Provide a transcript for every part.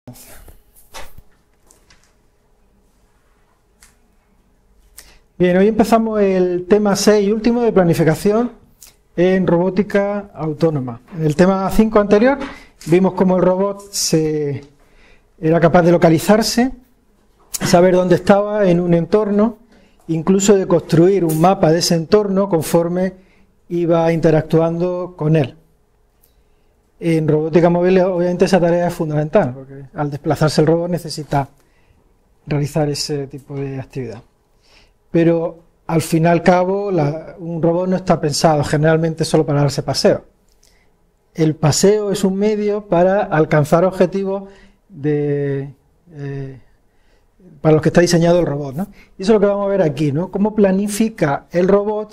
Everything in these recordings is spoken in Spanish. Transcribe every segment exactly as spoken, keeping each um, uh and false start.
Bien, hoy empezamos el tema seis y último de planificación en robótica autónoma. En el tema cinco anterior vimos cómo el robot se era capaz de localizarse, saber dónde estaba en un entorno, incluso de construir un mapa de ese entorno conforme iba interactuando con él. En robótica móvil obviamente esa tarea es fundamental, porque al desplazarse el robot necesita realizar ese tipo de actividad. Pero al fin y al cabo la, un robot no está pensado generalmente solo para darse paseo. El paseo es un medio para alcanzar objetivos de, eh, para los que está diseñado el robot, ¿no? Y eso es lo que vamos a ver aquí, ¿no? Cómo planifica el robot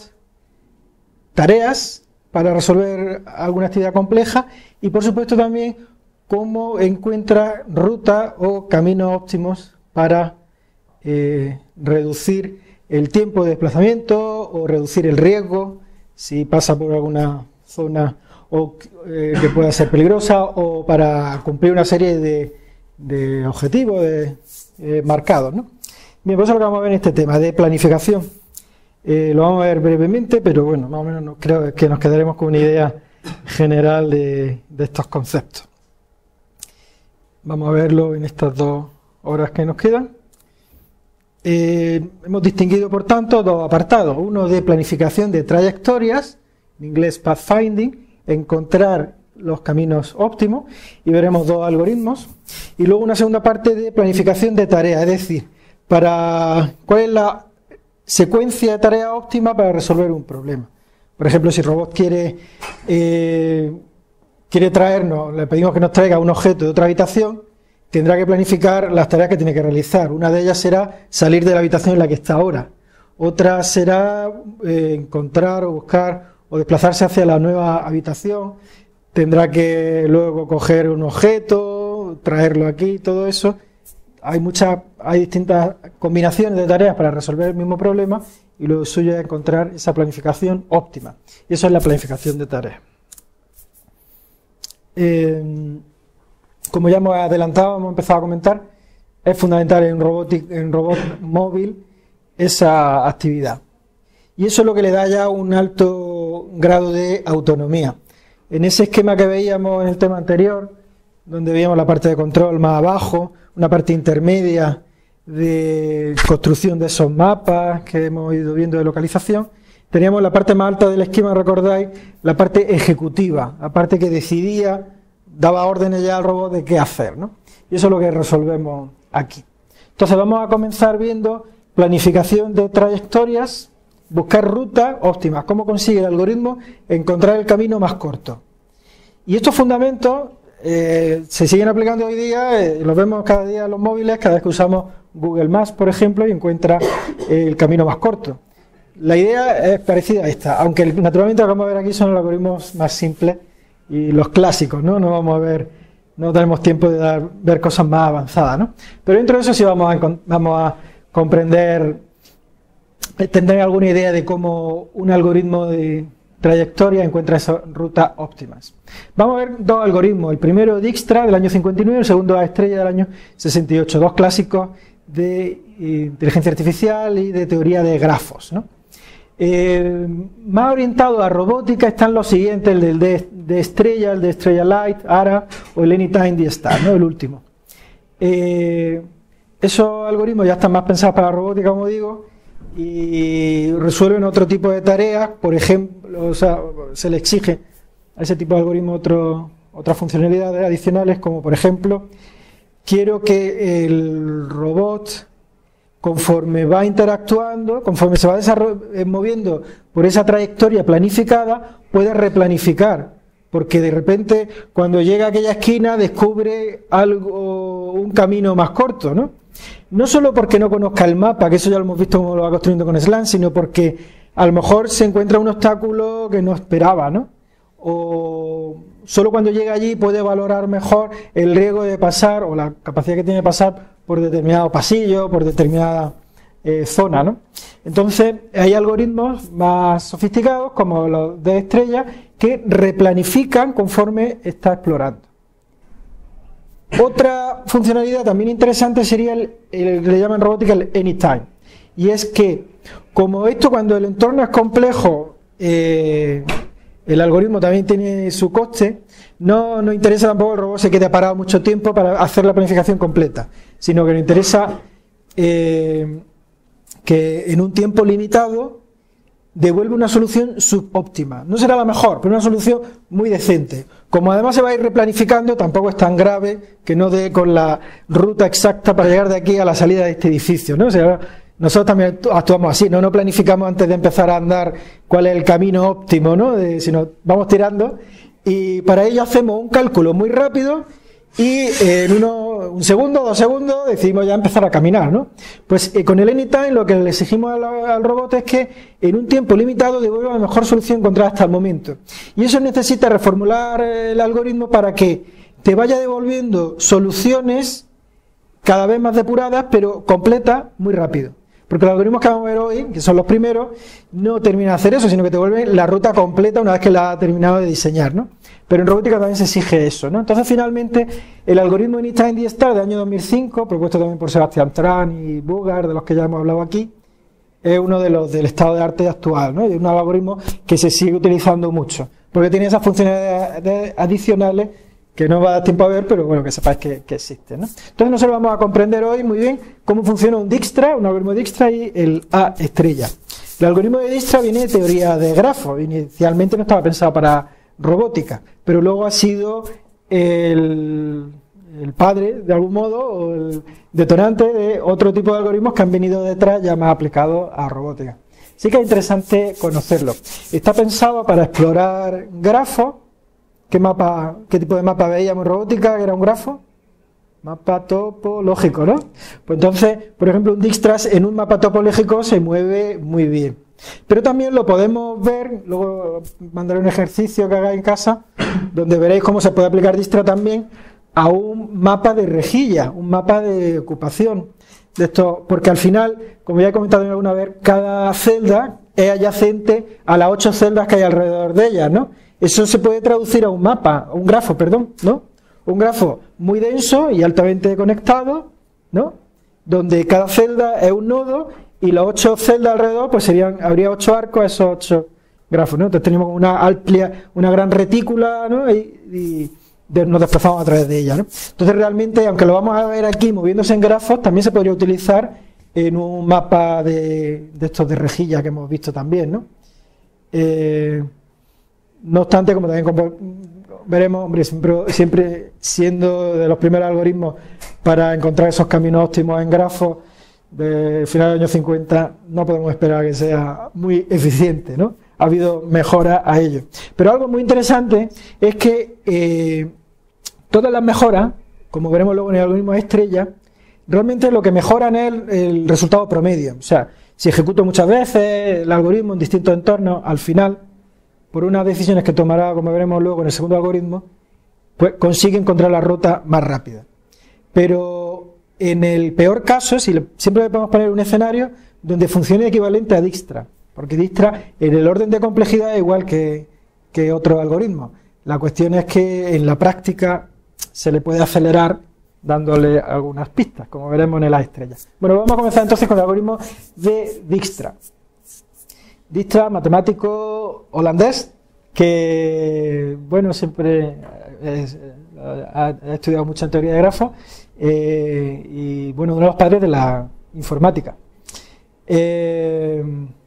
tareas para resolver alguna actividad compleja y por supuesto también cómo encuentra rutas o caminos óptimos para eh, reducir el tiempo de desplazamiento o reducir el riesgo si pasa por alguna zona o, eh, que pueda ser peligrosa o para cumplir una serie de, de objetivos de, eh, marcados, ¿no? Bien, pues eso es lo que vamos a ver en este tema de planificación. Eh, lo vamos a ver brevemente, pero bueno, más o menos no, creo que nos quedaremos con una idea general de, de estos conceptos. Vamos a verlo en estas dos horas que nos quedan. Eh, hemos distinguido, por tanto, dos apartados. Uno de planificación de trayectorias, en inglés pathfinding, encontrar los caminos óptimos, y veremos dos algoritmos. Y luego una segunda parte de planificación de tareas, es decir, para cuál es la secuencia de tareas óptima para resolver un problema. Por ejemplo, si el robot quiere, eh, quiere traernos, le pedimos que nos traiga un objeto de otra habitación, tendrá que planificar las tareas que tiene que realizar. Una de ellas será salir de la habitación en la que está ahora. Otra será eh, encontrar o buscar o desplazarse hacia la nueva habitación. Tendrá que luego coger un objeto, traerlo aquí, todo eso. Hay muchas, hay distintas combinaciones de tareas para resolver el mismo problema y lo suyo es encontrar esa planificación óptima. Y eso es la planificación de tareas. Eh, Como ya hemos adelantado, hemos empezado a comentar, es fundamental en, robotic, en robot móvil esa actividad. Y eso es lo que le da ya un alto grado de autonomía. En ese esquema que veíamos en el tema anterior, donde veíamos la parte de control más abajo, una parte intermedia de construcción de esos mapas que hemos ido viendo de localización, teníamos la parte más alta del esquema, recordáis, la parte ejecutiva, la parte que decidía, daba órdenes ya al robot de qué hacer, ¿no? Y eso es lo que resolvemos aquí. Entonces vamos a comenzar viendo planificación de trayectorias, buscar rutas óptimas, cómo consigue el algoritmo encontrar el camino más corto. Y estos fundamentos eh, se siguen aplicando hoy día, eh, los vemos cada día en los móviles, cada vez que usamos Google Maps, por ejemplo, y encuentra eh, el camino más corto. La idea es parecida a esta, aunque naturalmente lo que vamos a ver aquí son los algoritmos más simples y los clásicos, ¿no? No vamos a ver, no tenemos tiempo de dar, ver cosas más avanzadas, ¿no? Pero dentro de eso sí vamos a, vamos a comprender, tendré alguna idea de cómo un algoritmo de trayectoria encuentra esas rutas óptimas. Vamos a ver dos algoritmos, el primero Dijkstra del año cincuenta y nueve, el segundo Estrella del año sesenta y ocho, dos clásicos de inteligencia artificial y de teoría de grafos, ¿no? Eh, más orientado a robótica están los siguientes, el del de, de Estrella, el de Estrella Light, Ara o el Anytime D Star, ¿no? El último. Eh, esos algoritmos ya están más pensados para la robótica, como digo, y resuelven otro tipo de tareas. Por ejemplo, o sea, se le exige a ese tipo de algoritmo otro, otras funcionalidades adicionales, como por ejemplo, quiero que el robot, conforme va interactuando, conforme se va moviendo por esa trayectoria planificada, puede replanificar, porque de repente cuando llega a aquella esquina descubre algo, un camino más corto, ¿no? No solo porque no conozca el mapa, que eso ya lo hemos visto cómo lo va construyendo con Slam, sino porque a lo mejor se encuentra un obstáculo que no esperaba, ¿no? O solo cuando llega allí puede valorar mejor el riesgo de pasar o la capacidad que tiene de pasar por determinado pasillo, por determinada eh, zona, ¿no? Entonces hay algoritmos más sofisticados como los de Estrella que replanifican conforme está explorando. Otra funcionalidad también interesante sería el, el que le llaman robótica el anytime. Y es que, como esto cuando el entorno es complejo, eh, el algoritmo también tiene su coste, no nos interesa tampoco que el robot se quede parado mucho tiempo para hacer la planificación completa, sino que nos interesa eh, que en un tiempo limitado devuelve una solución subóptima. No será la mejor, pero una solución muy decente. Como además se va a ir replanificando, tampoco es tan grave que no dé con la ruta exacta para llegar de aquí a la salida de este edificio, ¿no? O sea, nosotros también actuamos así, no no planificamos antes de empezar a andar cuál es el camino óptimo, ¿no? De, sino vamos tirando, y para ello hacemos un cálculo muy rápido y en uno, un segundo, dos segundos decidimos ya empezar a caminar, ¿no? Pues eh, con el anytime lo que le exigimos al, al robot es que en un tiempo limitado devuelva la mejor solución encontrada hasta el momento. Y eso necesita reformular el algoritmo para que te vaya devolviendo soluciones cada vez más depuradas, pero completas muy rápido. Porque los algoritmos que vamos a ver hoy, que son los primeros, no terminan de hacer eso, sino que te devuelven la ruta completa una vez que la has terminado de diseñar, ¿no? Pero en robótica también se exige eso, ¿no? Entonces, finalmente, el algoritmo Anytime D-Star del año dos mil cinco, propuesto también por Sebastián Tran y Bugard, de los que ya hemos hablado aquí, es uno de los del estado de arte actual, ¿no? Y es un algoritmo que se sigue utilizando mucho, porque tiene esas funcionalidades adicionales que no va a dar tiempo a ver, pero bueno, que sepáis que, que existen, ¿no? Entonces nosotros vamos a comprender hoy muy bien cómo funciona un Dijkstra, un algoritmo de Dijkstra y el A estrella. El algoritmo de Dijkstra viene de teoría de grafos, inicialmente no estaba pensado para robótica, pero luego ha sido el, el padre, de algún modo, o el detonante de otro tipo de algoritmos que han venido detrás ya más aplicados a robótica. Sí que es interesante conocerlo. Está pensado para explorar grafos. ¿Qué mapa, qué tipo de mapa veíamos en robótica? ¿Era un grafo? Mapa topológico, ¿no? Pues entonces, por ejemplo, un Dijkstra en un mapa topológico se mueve muy bien. Pero también lo podemos ver, luego mandaré un ejercicio que hagáis en casa, donde veréis cómo se puede aplicar Dijkstra también a un mapa de rejilla, un mapa de ocupación. De esto, porque al final, como ya he comentado alguna vez, cada celda es adyacente a las ocho celdas que hay alrededor de ellas, ¿no? Eso se puede traducir a un mapa, a un grafo, perdón, ¿no? Un grafo muy denso y altamente conectado, ¿no? Donde cada celda es un nodo y las ocho celdas alrededor, pues serían, habría ocho arcos a esos ocho grafos, ¿no? Entonces tenemos una amplia, una gran retícula, ¿no? Y, y de, nos desplazamos a través de ella, ¿no? Entonces realmente, aunque lo vamos a ver aquí moviéndose en grafos, también se podría utilizar en un mapa de, de estos de rejilla que hemos visto también, ¿no? Eh, No obstante, como también veremos, hombre, siempre, siempre siendo de los primeros algoritmos para encontrar esos caminos óptimos en grafos de final del año cincuenta, no podemos esperar que sea muy eficiente, ¿no? Ha habido mejoras a ello. Pero algo muy interesante es que eh, todas las mejoras, como veremos luego en el algoritmo estrella, realmente lo que mejoran es el, el resultado promedio. O sea, si ejecuto muchas veces el algoritmo en distintos entornos, al final, por unas decisiones que tomará, como veremos luego en el segundo algoritmo, pues consigue encontrar la ruta más rápida. Pero en el peor caso, si le, siempre le podemos poner un escenario donde funcione equivalente a Dijkstra, porque Dijkstra en el orden de complejidad es igual que, que otro algoritmo. La cuestión es que en la práctica se le puede acelerar dándole algunas pistas, como veremos en el A estrella. Bueno, vamos a comenzar entonces con el algoritmo de Dijkstra. Dijkstra, matemático holandés, que, bueno, siempre es, ha, ha estudiado mucho en teoría de grafos, eh, y, bueno, uno de los padres de la informática. Eh,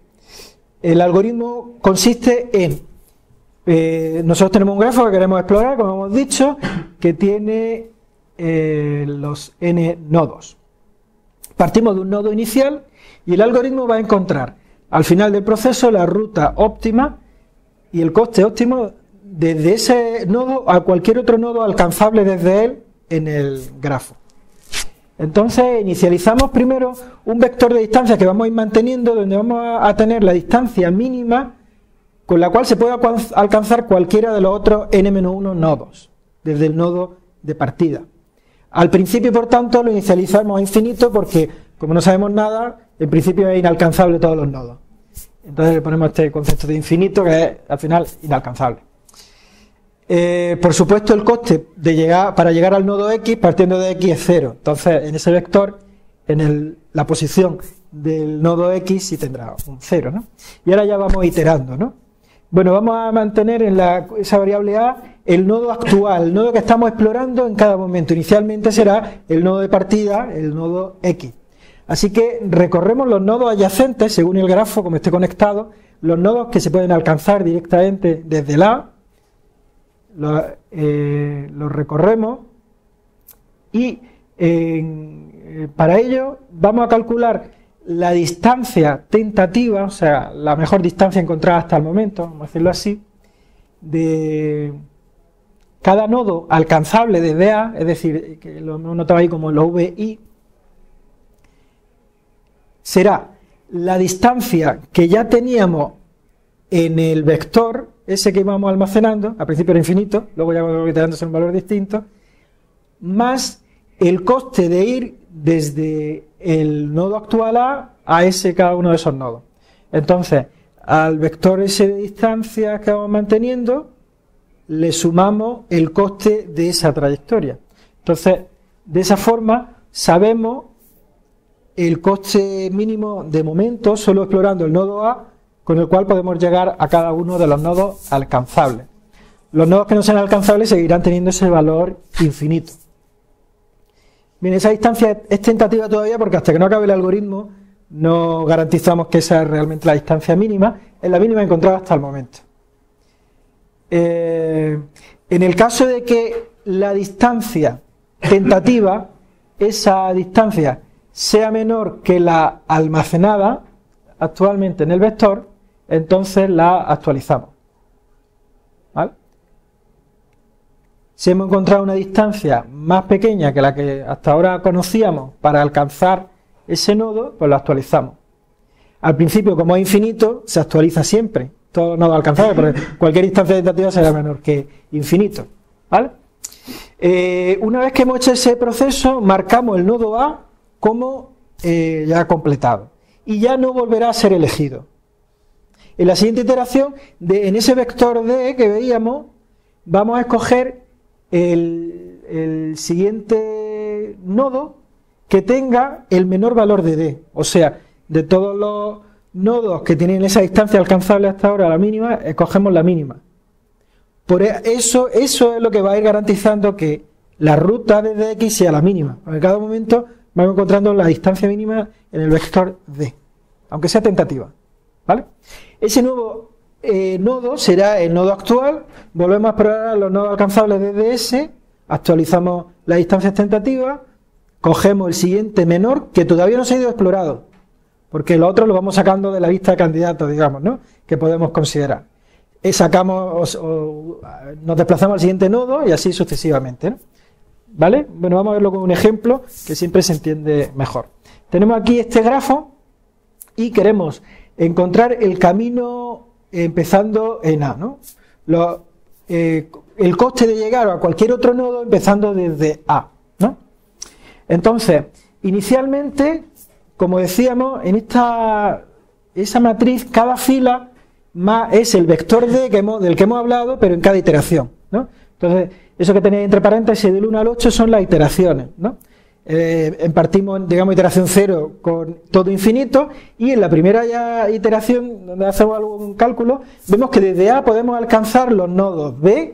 el algoritmo consiste en, eh, nosotros tenemos un grafo que queremos explorar, como hemos dicho, que tiene eh, los n nodos. Partimos de un nodo inicial y el algoritmo va a encontrar al final del proceso la ruta óptima y el coste óptimo desde ese nodo a cualquier otro nodo alcanzable desde él en el grafo. Entonces inicializamos primero un vector de distancia que vamos a ir manteniendo, donde vamos a tener la distancia mínima con la cual se puede alcanzar cualquiera de los otros n menos uno nodos desde el nodo de partida. Al principio, por tanto, lo inicializamos a infinito porque, como no sabemos nada, en principio es inalcanzable todos los nodos. Entonces le ponemos este concepto de infinito que es, al final, inalcanzable. Eh, por supuesto, el coste de llegar para llegar al nodo X partiendo de X es cero. Entonces, en ese vector, en el, la posición del nodo X sí tendrá un cero, ¿no? Y ahora ya vamos iterando, ¿no? Bueno, vamos a mantener en la, esa variable A el nodo actual, el nodo que estamos explorando en cada momento. Inicialmente será el nodo de partida, el nodo X. Así que recorremos los nodos adyacentes, según el grafo, como esté conectado, los nodos que se pueden alcanzar directamente desde el A, los, eh, los recorremos y eh, para ello vamos a calcular la distancia tentativa, o sea, la mejor distancia encontrada hasta el momento, vamos a decirlo así, de cada nodo alcanzable desde A, es decir, que lo hemos notado ahí como lo V I, será la distancia que ya teníamos en el vector, ese que íbamos almacenando, al principio era infinito, luego ya vamos iterándose un valor distinto, más el coste de ir desde el nodo actual A a ese cada uno de esos nodos. Entonces, al vector ese de distancia que vamos manteniendo, le sumamos el coste de esa trayectoria. Entonces, de esa forma, sabemos el coste mínimo de momento, solo explorando el nodo A, con el cual podemos llegar a cada uno de los nodos alcanzables. Los nodos que no sean alcanzables seguirán teniendo ese valor infinito. Bien, esa distancia es tentativa todavía porque hasta que no acabe el algoritmo no garantizamos que esa es realmente la distancia mínima, es la mínima encontrada hasta el momento. Eh, en el caso de que la distancia tentativa, esa distancia sea menor que la almacenada actualmente en el vector, entonces la actualizamos. ¿Vale? Si hemos encontrado una distancia más pequeña que la que hasta ahora conocíamos para alcanzar ese nodo, pues lo actualizamos. Al principio, como es infinito, se actualiza siempre todos los nodos alcanzables, porque cualquier distancia tentativa será menor que infinito. ¿Vale? Eh, una vez que hemos hecho ese proceso, marcamos el nodo A como eh, ya completado y ya no volverá a ser elegido. En la siguiente iteración, de, en ese vector D que veíamos, vamos a escoger el, el siguiente nodo que tenga el menor valor de D, o sea, de todos los nodos que tienen esa distancia alcanzable hasta ahora, la mínima, escogemos la mínima. Por eso, eso es lo que va a ir garantizando que la ruta desde X sea la mínima, porque en cada momento vamos encontrando la distancia mínima en el vector D, aunque sea tentativa. ¿Vale? Ese nuevo eh, nodo será el nodo actual, volvemos a explorar los nodos alcanzables desde S, actualizamos las distancias tentativas, cogemos el siguiente menor que todavía no se ha ido explorado, porque los otros lo vamos sacando de la lista de candidatos, digamos, ¿no? Que podemos considerar. Eh, sacamos o, o, nos desplazamos al siguiente nodo y así sucesivamente, ¿no? ¿Vale? Bueno, vamos a verlo con un ejemplo que siempre se entiende mejor. Tenemos aquí este grafo y queremos encontrar el camino empezando en A, ¿no? Lo, eh, el coste de llegar a cualquier otro nodo empezando desde A, ¿no? Entonces, inicialmente, como decíamos, en esta esa matriz, cada fila más es el vector D que hemos, del que hemos hablado, pero en cada iteración, ¿no? Entonces, eso que tenéis entre paréntesis del uno al ocho son las iteraciones, ¿no? Eh, partimos, digamos, iteración cero con todo infinito y en la primera ya iteración, donde hacemos algún cálculo, vemos que desde A podemos alcanzar los nodos B,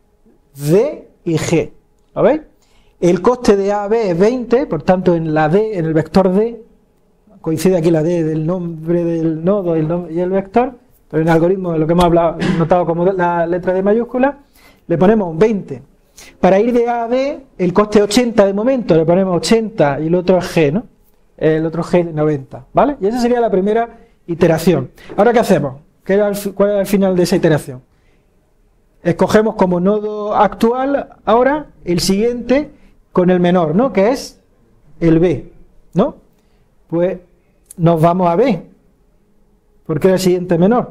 D y G. ¿Lo veis? El coste de A a B es veinte, por tanto en la D, en el vector D, coincide aquí la D del nombre del nodo y el, nombre, y el vector, pero en el algoritmo de lo que hemos hablado, notado como la letra D mayúscula, le ponemos un veinte. Para ir de A a B, el coste es ochenta de momento, le ponemos ochenta y el otro es G, ¿no? El otro G noventa, ¿vale? Y esa sería la primera iteración. Ahora, ¿qué hacemos? ¿Qué era el, ¿Cuál era el final de esa iteración? Escogemos como nodo actual ahora el siguiente con el menor, ¿no? Que es el B, ¿no? Pues nos vamos a B, porque era el siguiente menor.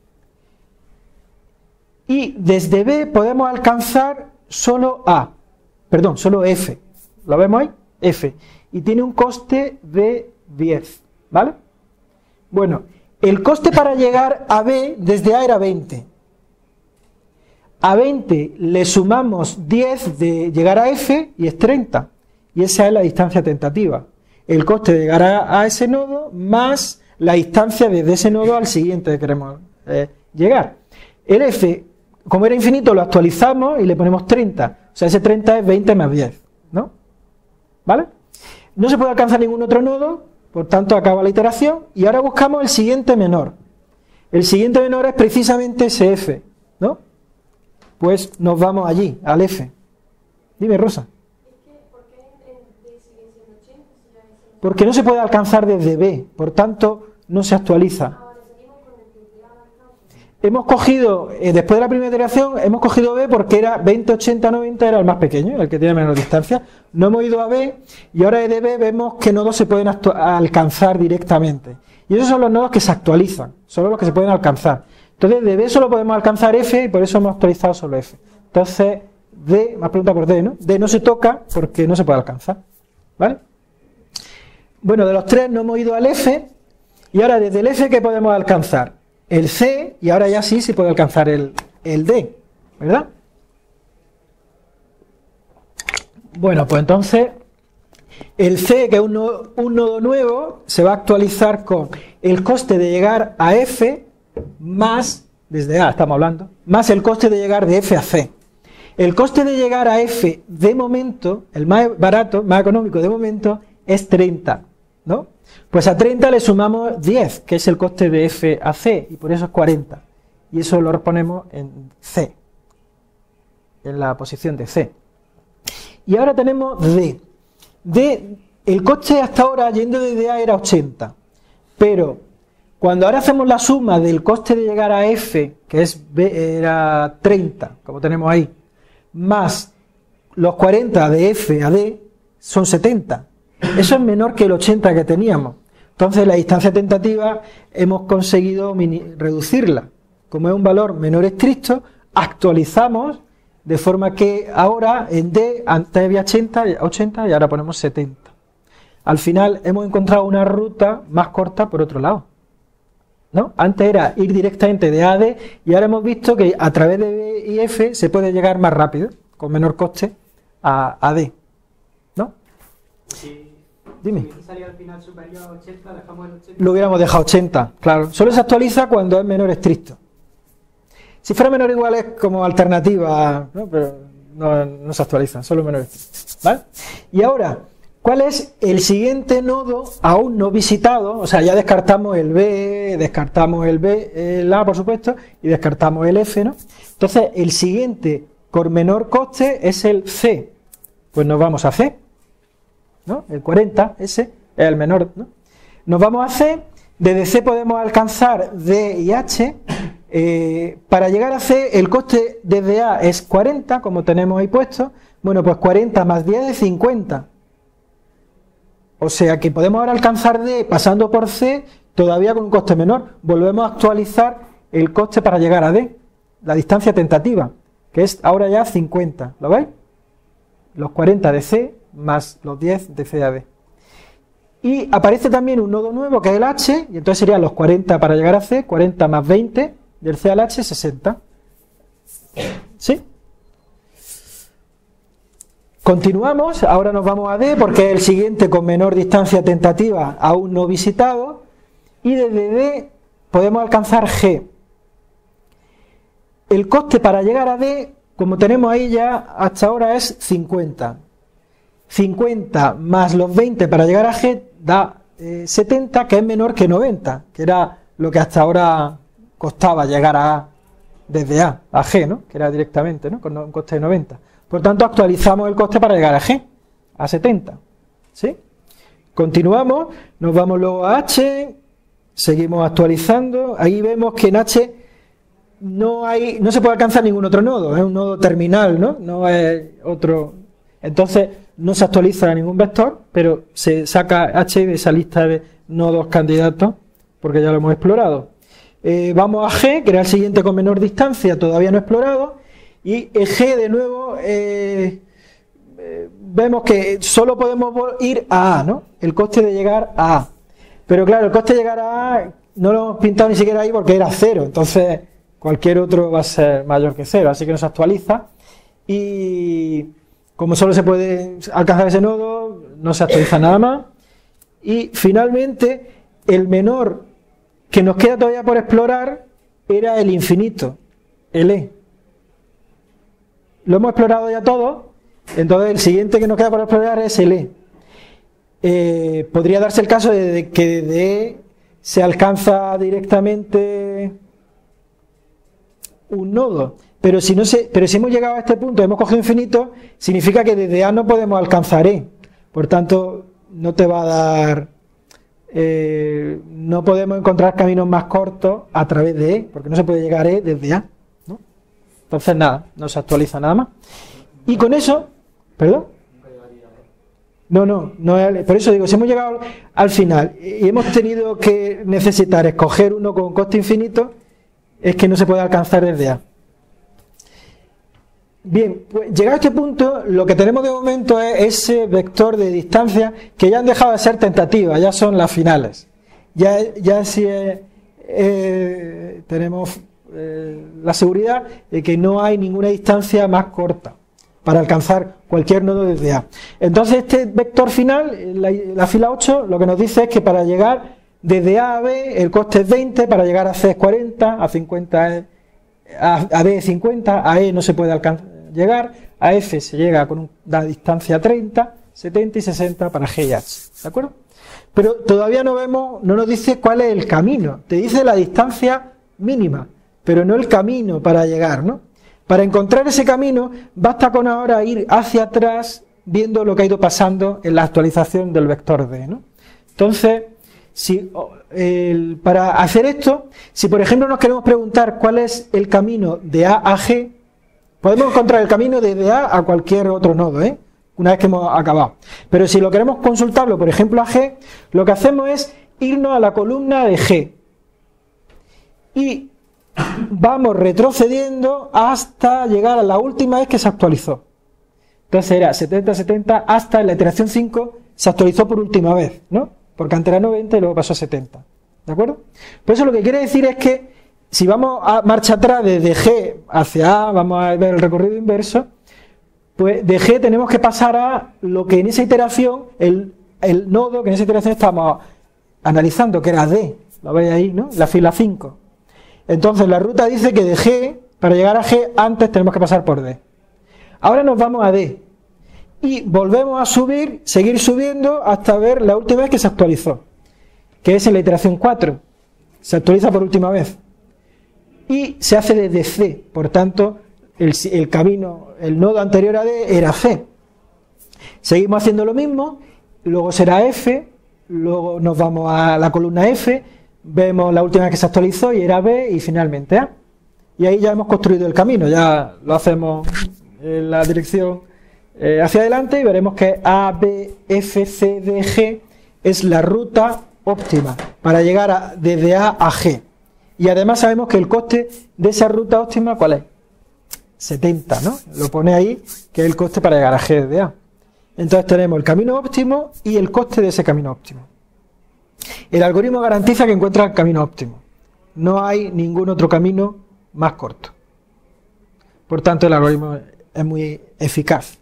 Y desde B podemos alcanzar solo A, perdón, solo F. ¿Lo vemos ahí? F. Y tiene un coste de diez, ¿vale? Bueno, el coste para llegar a B desde A era veinte. A veinte le sumamos diez de llegar a F y es treinta. Y esa es la distancia tentativa. El coste de llegar a, a ese nodo más la distancia desde ese nodo al siguiente que queremos eh, llegar. El F, como era infinito, lo actualizamos y le ponemos treinta. O sea, ese treinta es veinte más diez, ¿no? ¿Vale? No se puede alcanzar ningún otro nodo, por tanto acaba la iteración y ahora buscamos el siguiente menor. El siguiente menor es precisamente ese F, ¿no? Pues nos vamos allí, al F. Dime, Rosa. Porque no se puede alcanzar desde B, por tanto no se actualiza. Hemos cogido, eh, después de la primera iteración, hemos cogido B porque era veinte, ochenta, noventa, era el más pequeño, el que tiene menor distancia. No hemos ido a B y ahora de B vemos que nodos se pueden alcanzar directamente. Y esos son los nodos que se actualizan, son los que se pueden alcanzar. Entonces de B solo podemos alcanzar F y por eso hemos actualizado solo F. Entonces D, más pregunta por D, ¿no? D no se toca porque no se puede alcanzar. ¿Vale? Bueno, de los tres no hemos ido al F y ahora desde el F ¿qué podemos alcanzar? El C, y ahora ya sí se puede alcanzar el, el D, ¿verdad? Bueno, pues entonces el C, que es un nodo, un nodo nuevo, se va a actualizar con el coste de llegar a F más, desde A estamos hablando, más el coste de llegar de F a C. El coste de llegar a F de momento, el más barato, más económico de momento, es treinta, ¿no? Pues a treinta le sumamos diez, que es el coste de F a C, y por eso es cuarenta. Y eso lo ponemos en C, en la posición de C. Y ahora tenemos D. D, el coste hasta ahora, yendo desde A, era ochenta. Pero cuando ahora hacemos la suma del coste de llegar a F, que es B, era treinta, como tenemos ahí, más los cuarenta de F a D, son setenta. Eso es menor que el ochenta que teníamos. Entonces la distancia tentativa hemos conseguido mini reducirla. Como es un valor menor estricto, actualizamos de forma que ahora en D antes había ochenta, ochenta y ahora ponemos setenta. Al final hemos encontrado una ruta más corta por otro lado, ¿no? Antes era ir directamente de A a D y ahora hemos visto que a través de B y F se puede llegar más rápido, con menor coste, a, a D, ¿no? Sí. Dime. Si salía al final superior a ochenta, dejamos el ochenta. Lo hubiéramos dejado ochenta, claro. Solo se actualiza cuando es menor estricto. Si fuera menor igual es como alternativa, ¿no? Pero no, no se actualiza, solo menor estricto, ¿vale? Y ahora, ¿cuál es el siguiente nodo aún no visitado? O sea, ya descartamos el B, descartamos el B, el A, por supuesto, y descartamos el F, ¿no? Entonces, el siguiente con menor coste es el C. Pues nos vamos a C, ¿no? El cuarenta, ese es el menor, ¿no? Nos vamos a C, desde C podemos alcanzar D y H. Eh, para llegar a C el coste desde A es cuarenta, como tenemos ahí puesto. Bueno, pues cuarenta más diez es cincuenta. O sea que podemos ahora alcanzar D pasando por C todavía con un coste menor. Volvemos a actualizar el coste para llegar a D, la distancia tentativa, que es ahora ya cincuenta, ¿lo veis? Los cuarenta de C más los diez de C a D. Y aparece también un nodo nuevo que es el H, y entonces serían los cuarenta para llegar a C, cuarenta más veinte, del C al H, sesenta. ¿Sí? Continuamos, ahora nos vamos a D porque es el siguiente con menor distancia tentativa aún no visitado, y desde D podemos alcanzar G. El coste para llegar a D, como tenemos ahí ya hasta ahora, es cincuenta. cincuenta más los veinte para llegar a G da eh, setenta, que es menor que noventa, que era lo que hasta ahora costaba llegar a A desde A a G, ¿no? Que era directamente, ¿no? Con un coste de noventa. Por tanto, actualizamos el coste para llegar a G, a setenta. ¿Sí? Continuamos, nos vamos luego a H, seguimos actualizando. Ahí vemos que en H no hay, no se puede alcanzar ningún otro nodo, es un nodo terminal, ¿no? No es otro. Entonces, no se actualiza ningún vector, pero se saca H de esa lista de nodos candidatos, porque ya lo hemos explorado. Eh, vamos a G, que era el siguiente con menor distancia, todavía no explorado, y el G de nuevo eh, eh, vemos que solo podemos ir a A, ¿no? El coste de llegar a A. Pero claro, el coste de llegar a A no lo hemos pintado ni siquiera ahí porque era cero, entonces cualquier otro va a ser mayor que cero, así que no se actualiza. Y como solo se puede alcanzar ese nodo, no se actualiza nada más. Y finalmente, el menor que nos queda todavía por explorar era el infinito, el E. Lo hemos explorado ya todo, entonces el siguiente que nos queda por explorar es el E. Eh, podría darse el caso de que de E se alcanza directamente un nodo, pero si, no se, pero si hemos llegado a este punto, hemos cogido infinito, significa que desde A no podemos alcanzar E, por tanto no te va a dar, eh, no podemos encontrar caminos más cortos a través de E, porque no se puede llegar a E desde A, ¿no? Entonces nada, no se actualiza nada más. Y con eso, ¿perdón? No, no, no es, por eso digo, si hemos llegado al final y hemos tenido que necesitar escoger uno con coste infinito, es que no se puede alcanzar desde A. Bien, pues llegado a este punto, lo que tenemos de momento es ese vector de distancia que ya han dejado de ser tentativas, ya son las finales. Ya, ya sí es, eh, tenemos eh, la seguridad de que no hay ninguna distancia más corta para alcanzar cualquier nodo desde A. Entonces este vector final, la, la fila ocho, lo que nos dice es que para llegar desde A a B el coste es veinte, para llegar a C es cuarenta, a cincuenta es, a, a D es cincuenta, a E no se puede alcanzar, llegar, a F se llega con una distancia treinta, setenta y sesenta para G y H, ¿de acuerdo? Pero todavía no vemos, no nos dice cuál es el camino, te dice la distancia mínima, pero no el camino para llegar, ¿no? Para encontrar ese camino, basta con ahora ir hacia atrás viendo lo que ha ido pasando en la actualización del vector D, ¿no? Entonces, si, el, para hacer esto, si por ejemplo nos queremos preguntar cuál es el camino de A a G, podemos encontrar el camino desde A a cualquier otro nodo, ¿eh? Una vez que hemos acabado. Pero si lo queremos consultarlo, por ejemplo, a G, lo que hacemos es irnos a la columna de G. Y vamos retrocediendo hasta llegar a la última vez que se actualizó. Entonces era setenta, setenta, hasta en la iteración cinco se actualizó por última vez, ¿no? Porque antes era noventa y luego pasó a setenta. ¿De acuerdo? Por eso lo que quiere decir es que si vamos a marcha atrás desde G hacia A, vamos a ver el recorrido inverso, pues de G tenemos que pasar a lo que en esa iteración, el, el nodo que en esa iteración estamos analizando, que era D. Lo veis ahí, ¿no? La fila cinco. Entonces la ruta dice que de G, para llegar a G, antes tenemos que pasar por D. Ahora nos vamos a D. Y volvemos a subir, seguir subiendo, hasta ver la última vez que se actualizó. Que es en la iteración cuatro. Se actualiza por última vez. Y se hace desde C. Por tanto, el, el camino, el nodo anterior a D era C. Seguimos haciendo lo mismo. Luego será F. Luego nos vamos a la columna F. Vemos la última vez que se actualizó y era B y finalmente A. Y ahí ya hemos construido el camino, ya lo hacemos en la dirección eh, hacia adelante y veremos que A, B, F, C, D, G es la ruta óptima para llegar a, desde A a G. Y además sabemos que el coste de esa ruta óptima, ¿cuál es? setenta, ¿no? Lo pone ahí, que es el coste para llegar a G desde A. Entonces tenemos el camino óptimo y el coste de ese camino óptimo. El algoritmo garantiza que encuentra el camino óptimo. No hay ningún otro camino más corto. Por tanto, el algoritmo es muy eficaz.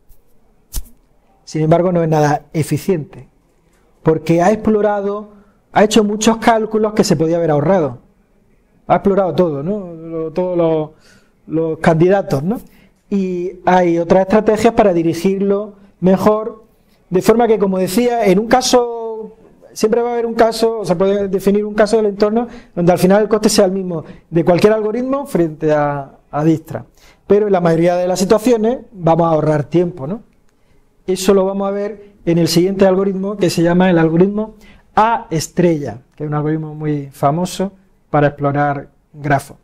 Sin embargo, no es nada eficiente, porque ha explorado, ha hecho muchos cálculos que se podía haber ahorrado. Ha explorado todo, ¿no? Todos los, los candidatos, ¿no? Y hay otras estrategias para dirigirlo mejor, de forma que, como decía, en un caso siempre va a haber un caso, o se puede definir un caso del entorno donde al final el coste sea el mismo de cualquier algoritmo frente a, a Dijkstra. Pero en la mayoría de las situaciones vamos a ahorrar tiempo, ¿no? Eso lo vamos a ver en el siguiente algoritmo, que se llama el algoritmo A estrella, que es un algoritmo muy famoso para explorar grafos.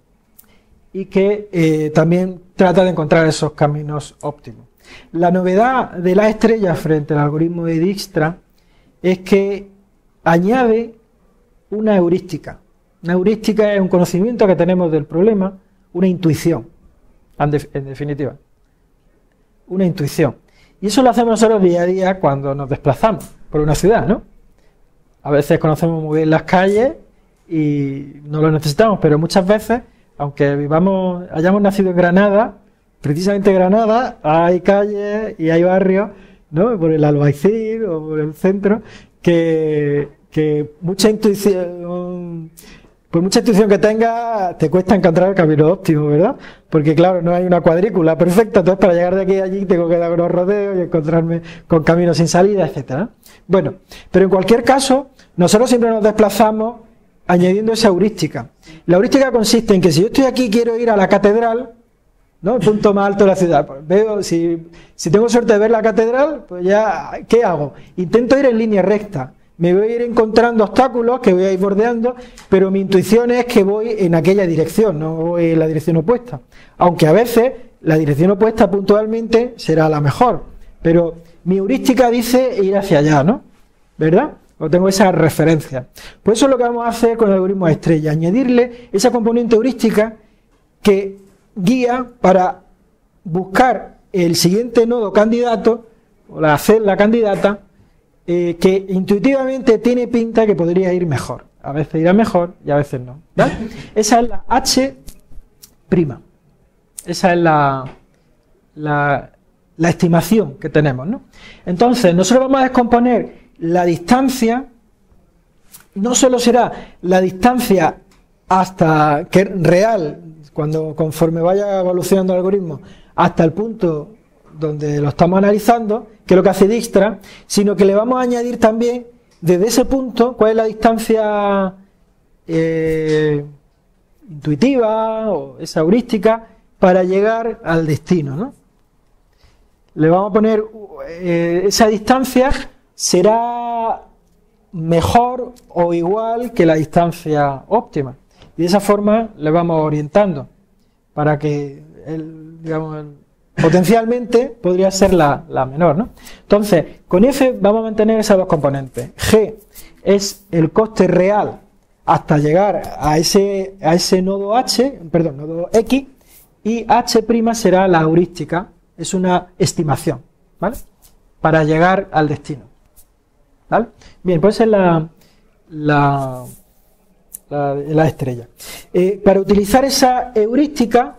Y que eh, también trata de encontrar esos caminos óptimos. La novedad de la estrella frente al algoritmo de Dijkstra es que añade una heurística. Una heurística es un conocimiento que tenemos del problema, una intuición, en definitiva. Una intuición. Y eso lo hacemos nosotros día a día cuando nos desplazamos por una ciudad, ¿no? A veces conocemos muy bien las calles y no lo necesitamos, pero muchas veces Aunque vivamos, hayamos nacido en Granada, precisamente en Granada hay calles y hay barrios, ¿no? Por el Albaicín o por el centro, que, que mucha intuición, por mucha intuición que tenga, te cuesta encontrar el camino óptimo, ¿verdad? Porque claro, no hay una cuadrícula perfecta, entonces para llegar de aquí a allí tengo que dar unos rodeos y encontrarme con caminos sin salida, etcétera. Bueno, pero en cualquier caso, nosotros siempre nos desplazamos añadiendo esa heurística. La heurística consiste en que si yo estoy aquí y quiero ir a la catedral, ¿no? El punto más alto de la ciudad. Pues veo, si, si tengo suerte de ver la catedral, pues ya, ¿qué hago? Intento ir en línea recta. Me voy a ir encontrando obstáculos que voy a ir bordeando, pero mi intuición es que voy en aquella dirección, no voy en la dirección opuesta. Aunque a veces la dirección opuesta puntualmente será la mejor, pero mi heurística dice ir hacia allá, ¿no? ¿Verdad? O tengo esa referencia. Pues eso es lo que vamos a hacer con el algoritmo de estrella, añadirle esa componente heurística que guía para buscar el siguiente nodo candidato, o la celda candidata, eh, que intuitivamente tiene pinta que podría ir mejor. A veces irá mejor y a veces no. ¿Vale? Esa es la H'. Esa es la, la, la estimación que tenemos, ¿no? Entonces, nosotros vamos a descomponer la distancia. No solo será la distancia hasta que real, cuando conforme vaya evolucionando el algoritmo, hasta el punto donde lo estamos analizando, que es lo que hace Dijkstra, sino que le vamos a añadir también desde ese punto cuál es la distancia eh, intuitiva o esa heurística para llegar al destino, ¿no? Le vamos a poner eh, esa distancia será mejor o igual que la distancia óptima. Y de esa forma le vamos orientando para que, el, digamos, el, potencialmente podría ser la, la menor, ¿no? Entonces, con F vamos a mantener esas dos componentes. G es el coste real hasta llegar a ese, a ese nodo H, perdón, nodo X, y H' será la heurística, es una estimación, ¿vale? Para llegar al destino. ¿Vale? Bien, pues es la, la, la, la estrella. Eh, para utilizar esa heurística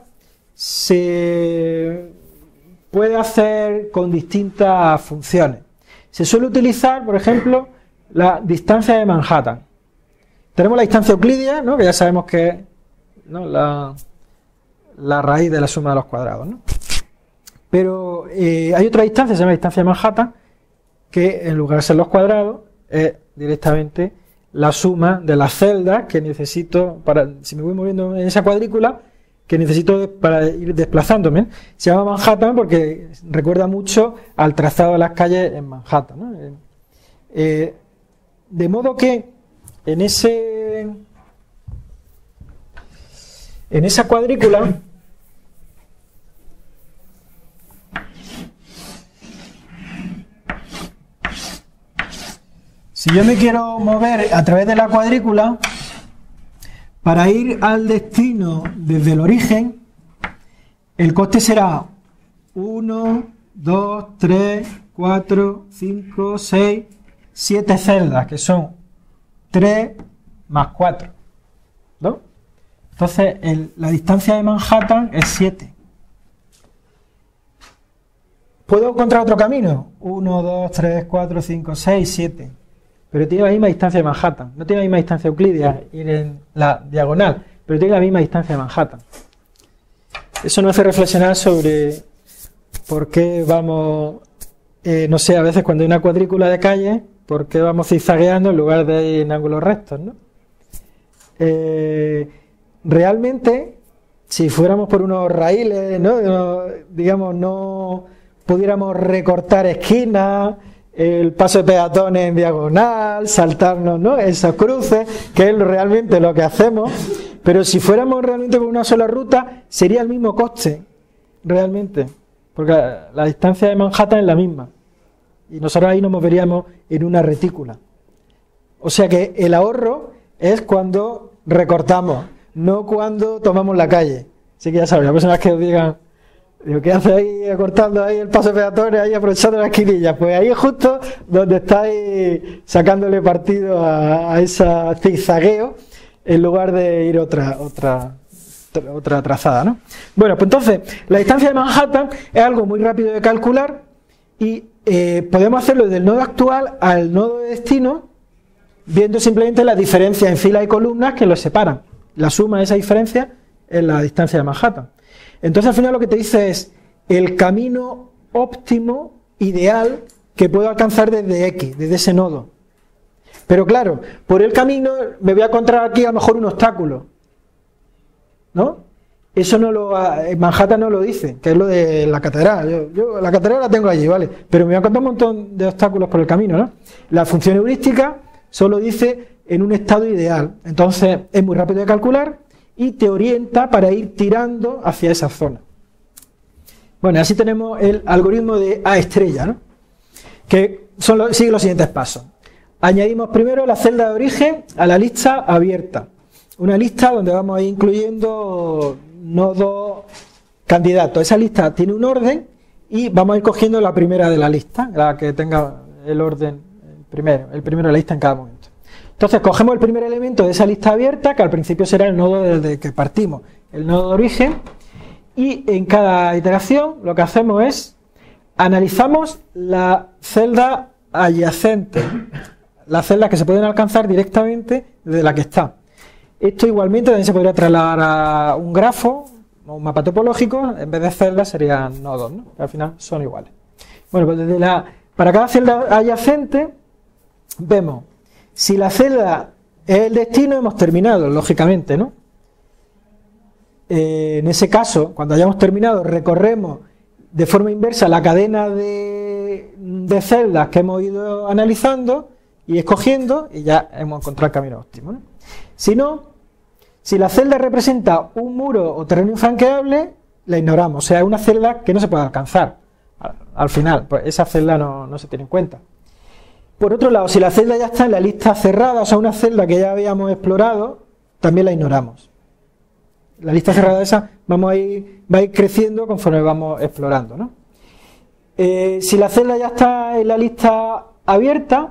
se puede hacer con distintas funciones. Se suele utilizar, por ejemplo, la distancia de Manhattan. Tenemos la distancia euclídea, ¿no? Que ya sabemos que es, ¿no? la, la raíz de la suma de los cuadrados, ¿no? Pero eh, hay otra distancia, se llama distancia de Manhattan, que en lugar de ser los cuadrados es directamente la suma de las celdas que necesito para, si me voy moviendo en esa cuadrícula, que necesito para ir desplazándome. Se llama Manhattan porque recuerda mucho al trazado de las calles en Manhattan, ¿no? Eh, eh, de modo que en ese en esa cuadrícula si yo me quiero mover a través de la cuadrícula para ir al destino desde el origen, el coste será uno, dos, tres, cuatro, cinco, seis, siete celdas, que son tres más cuatro, ¿no? Entonces el, la distancia de Manhattan es siete. ¿Puedo encontrar otro camino? uno, dos, tres, cuatro, cinco, seis, siete. Pero tiene la misma distancia de Manhattan. No tiene la misma distancia euclídea ir en la diagonal, pero tiene la misma distancia de Manhattan. Eso nos hace reflexionar sobre por qué vamos, eh, no sé, a veces cuando hay una cuadrícula de calle, por qué vamos zigzagueando en lugar de ir en ángulos rectos, ¿no? Eh, realmente, si fuéramos por unos raíles, ¿no? No, digamos, no pudiéramos recortar esquinas, el paso de peatones en diagonal, saltarnos, ¿no? Esos cruces, que es realmente lo que hacemos, pero si fuéramos realmente por una sola ruta, sería el mismo coste, realmente, porque la, la distancia de Manhattan es la misma, y nosotros ahí nos moveríamos en una retícula. O sea que el ahorro es cuando recortamos, no cuando tomamos la calle. Así que ya sabéis, la próxima vez que os digan, digo, ¿qué hace ahí cortando ahí el paso de peatones, ahí aprovechando las esquinillas? Pues ahí es justo donde estáis sacándole partido a, a ese zigzagueo en lugar de ir otra, otra otra trazada, ¿no? Bueno, pues entonces, la distancia de Manhattan es algo muy rápido de calcular y eh, podemos hacerlo desde el nodo actual al nodo de destino, viendo simplemente las diferencias en filas y columnas que los separan. La suma de esa diferencia es la distancia de Manhattan. Entonces, al final lo que te dice es el camino óptimo, ideal, que puedo alcanzar desde X, desde ese nodo. Pero claro, por el camino me voy a encontrar aquí a lo mejor un obstáculo, ¿no? Eso no lo, en Manhattan no lo dice, que es lo de la catedral. Yo, yo la catedral la tengo allí, ¿vale? Pero me voy a encontrar un montón de obstáculos por el camino, ¿no? La función heurística solo dice en un estado ideal. Entonces es muy rápido de calcular y te orienta para ir tirando hacia esa zona. Bueno, así tenemos el algoritmo de A estrella, ¿no? Que son los, sigue los siguientes pasos. Añadimos primero la celda de origen a la lista abierta. Una lista donde vamos a ir incluyendo nodos candidatos. Esa lista tiene un orden y vamos a ir cogiendo la primera de la lista, la que tenga el orden el primero, el primero de la lista en cada momento. Entonces cogemos el primer elemento de esa lista abierta, que al principio será el nodo desde el que partimos, el nodo de origen, y en cada iteración lo que hacemos es analizamos la celda adyacente, las celdas que se pueden alcanzar directamente desde la que está. Esto igualmente también se podría trasladar a un grafo o un mapa topológico, en vez de celdas serían nodos, ¿no? Al final son iguales. Bueno, pues desde la, para cada celda adyacente vemos si la celda es el destino, hemos terminado, lógicamente, ¿no? Eh, en ese caso, cuando hayamos terminado, recorremos de forma inversa la cadena de, de celdas que hemos ido analizando y escogiendo, y ya hemos encontrado el camino óptimo, ¿no? Si no, si la celda representa un muro o terreno infranqueable, la ignoramos, o sea, es una celda que no se puede alcanzar. Al, al final, pues esa celda no, no se tiene en cuenta. Por otro lado, si la celda ya está en la lista cerrada, o sea, una celda que ya habíamos explorado, también la ignoramos. La lista cerrada esa vamos a ir, va a ir creciendo conforme vamos explorando, ¿no? Eh, si la celda ya está en la lista abierta,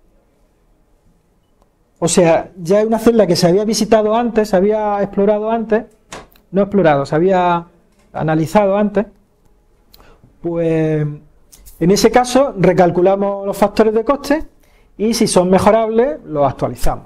o sea, ya hay una celda que se había visitado antes, se había explorado antes, no explorado, se había analizado antes, pues en ese caso recalculamos los factores de coste y si son mejorables los actualizamos.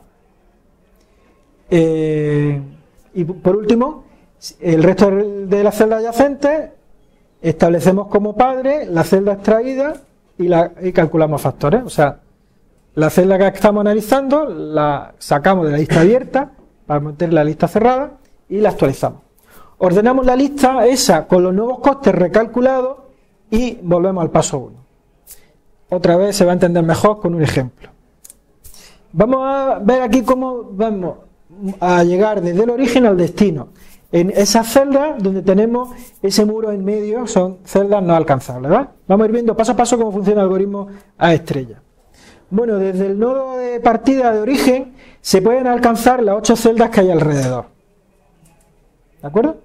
Eh, y por último, el resto de las celdas adyacentes establecemos como padre la celda extraída y, la, y calculamos factores, o sea, la celda que estamos analizando la sacamos de la lista abierta para meter la lista cerrada y la actualizamos. Ordenamos la lista esa con los nuevos costes recalculados y volvemos al paso uno. Otra vez se va a entender mejor con un ejemplo. Vamos a ver aquí cómo vamos a llegar desde el origen al destino. En esas celdas donde tenemos ese muro en medio son celdas no alcanzables, ¿verdad? Vamos a ir viendo paso a paso cómo funciona el algoritmo A estrella. Bueno, desde el nodo de partida de origen se pueden alcanzar las ocho celdas que hay alrededor. ¿De acuerdo?